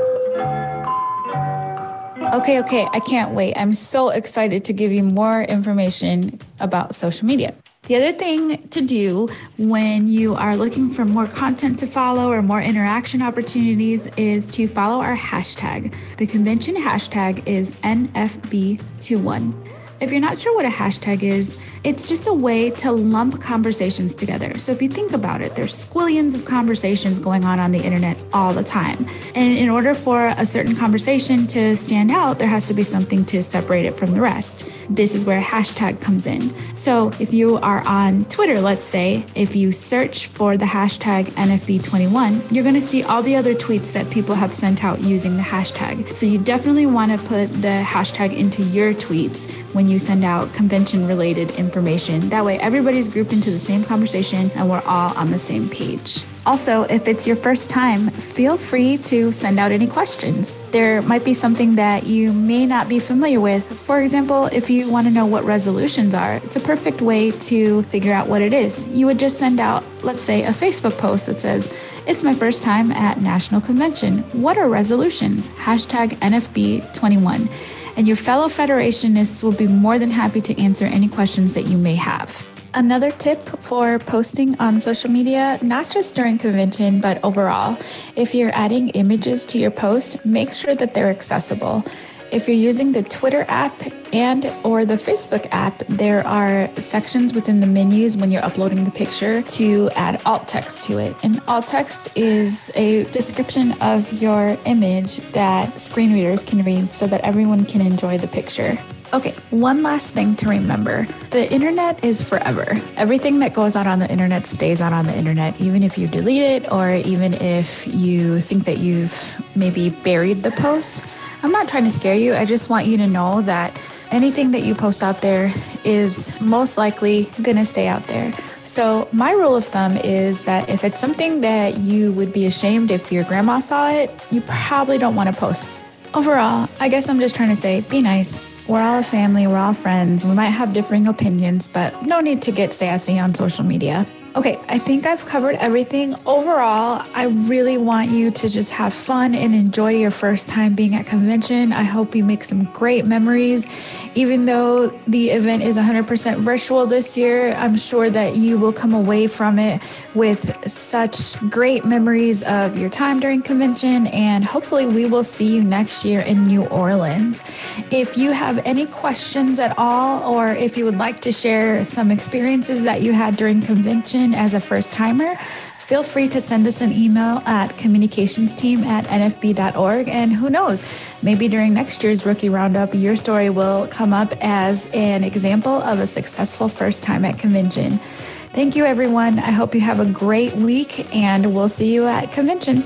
Okay, okay, I can't wait. I'm so excited to give you more information about social media. The other thing to do when you are looking for more content to follow or more interaction opportunities is to follow our hashtag. The convention hashtag is N F B twenty-one. If you're not sure what a hashtag is, it's just a way to lump conversations together. So if you think about it, there's squillions of conversations going on on the internet all the time. And in order for a certain conversation to stand out, there has to be something to separate it from the rest. This is where a hashtag comes in. So if you are on Twitter, let's say, if you search for the hashtag N F B twenty-one, you're going to see all the other tweets that people have sent out using the hashtag. So you definitely want to put the hashtag into your tweets when you send out convention-related information. That way everybody's grouped into the same conversation and we're all on the same page. Also, if it's your first time, feel free to send out any questions. There might be something that you may not be familiar with. For example, if you want to know what resolutions are, it's a perfect way to figure out what it is. You would just send out, let's say, a Facebook post that says, "It's my first time at National Convention. What are resolutions?" Hashtag N F B twenty-one. And your fellow Federationists will be more than happy to answer any questions that you may have. Another tip for posting on social media, not just during convention, but overall, if you're adding images to your post, make sure that they're accessible. If you're using the Twitter app and or the Facebook app, there are sections within the menus when you're uploading the picture to add alt text to it. And alt text is a description of your image that screen readers can read so that everyone can enjoy the picture. Okay, one last thing to remember. The internet is forever. Everything that goes out on the internet stays out on the internet, even if you delete it or even if you think that you've maybe buried the post. I'm not trying to scare you. I just want you to know that anything that you post out there is most likely going to stay out there. So my rule of thumb is that if it's something that you would be ashamed if your grandma saw it, you probably don't want to post. Overall, I guess I'm just trying to say, be nice. We're all a family. We're all friends. We might have differing opinions, but no need to get sassy on social media. Okay, I think I've covered everything. Overall, I really want you to just have fun and enjoy your first time being at convention. I hope you make some great memories. Even though the event is one hundred percent virtual this year, I'm sure that you will come away from it with such great memories of your time during convention, and hopefully we will see you next year in New Orleans. If you have any questions at all, or if you would like to share some experiences that you had during convention as a first timer, feel free to send us an email at communications team at N F B dot org. And who knows, maybe during next year's Rookie Roundup, your story will come up as an example of a successful first time at convention. Thank you, everyone. I hope you have a great week, and we'll see you at convention.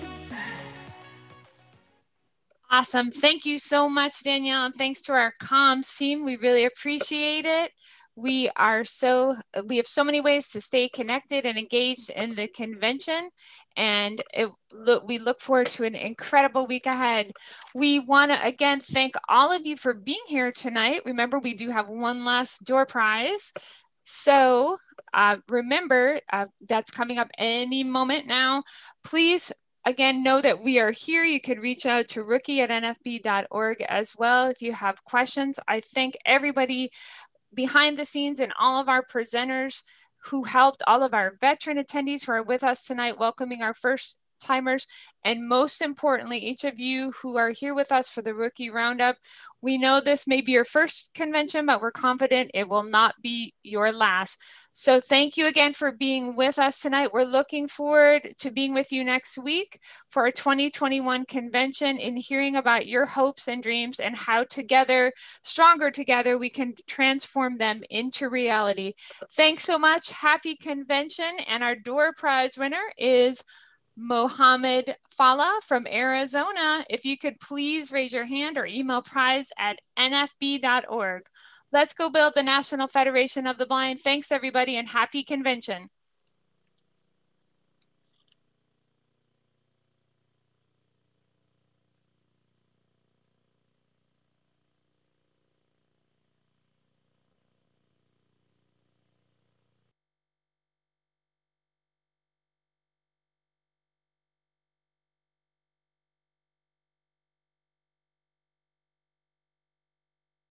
Awesome. Thank you so much, Danielle. And thanks to our comms team. We really appreciate it. We are so, we have so many ways to stay connected and engaged in the convention. And it, look, we look forward to an incredible week ahead. We want to, again, thank all of you for being here tonight. Remember, we do have one last door prize. So uh, remember, uh, that's coming up any moment now. Please, again, know that we are here. You could reach out to rookie at N F B dot org as well if you have questions. I thank everybody behind the scenes and all of our presenters who helped, all of our veteran attendees who are with us tonight, welcoming our first timers, and most importantly, each of you who are here with us for the Rookie Roundup. We know this may be your first convention, but we're confident it will not be your last. So thank you again for being with us tonight. We're looking forward to being with you next week for our twenty twenty-one convention and hearing about your hopes and dreams and how together, stronger together, we can transform them into reality. Thanks so much. Happy convention. And our door prize winner is Mohammed Fala from Arizona. If you could please raise your hand or email prize at N F B dot org. Let's go build the National Federation of the Blind. Thanks everybody and happy convention.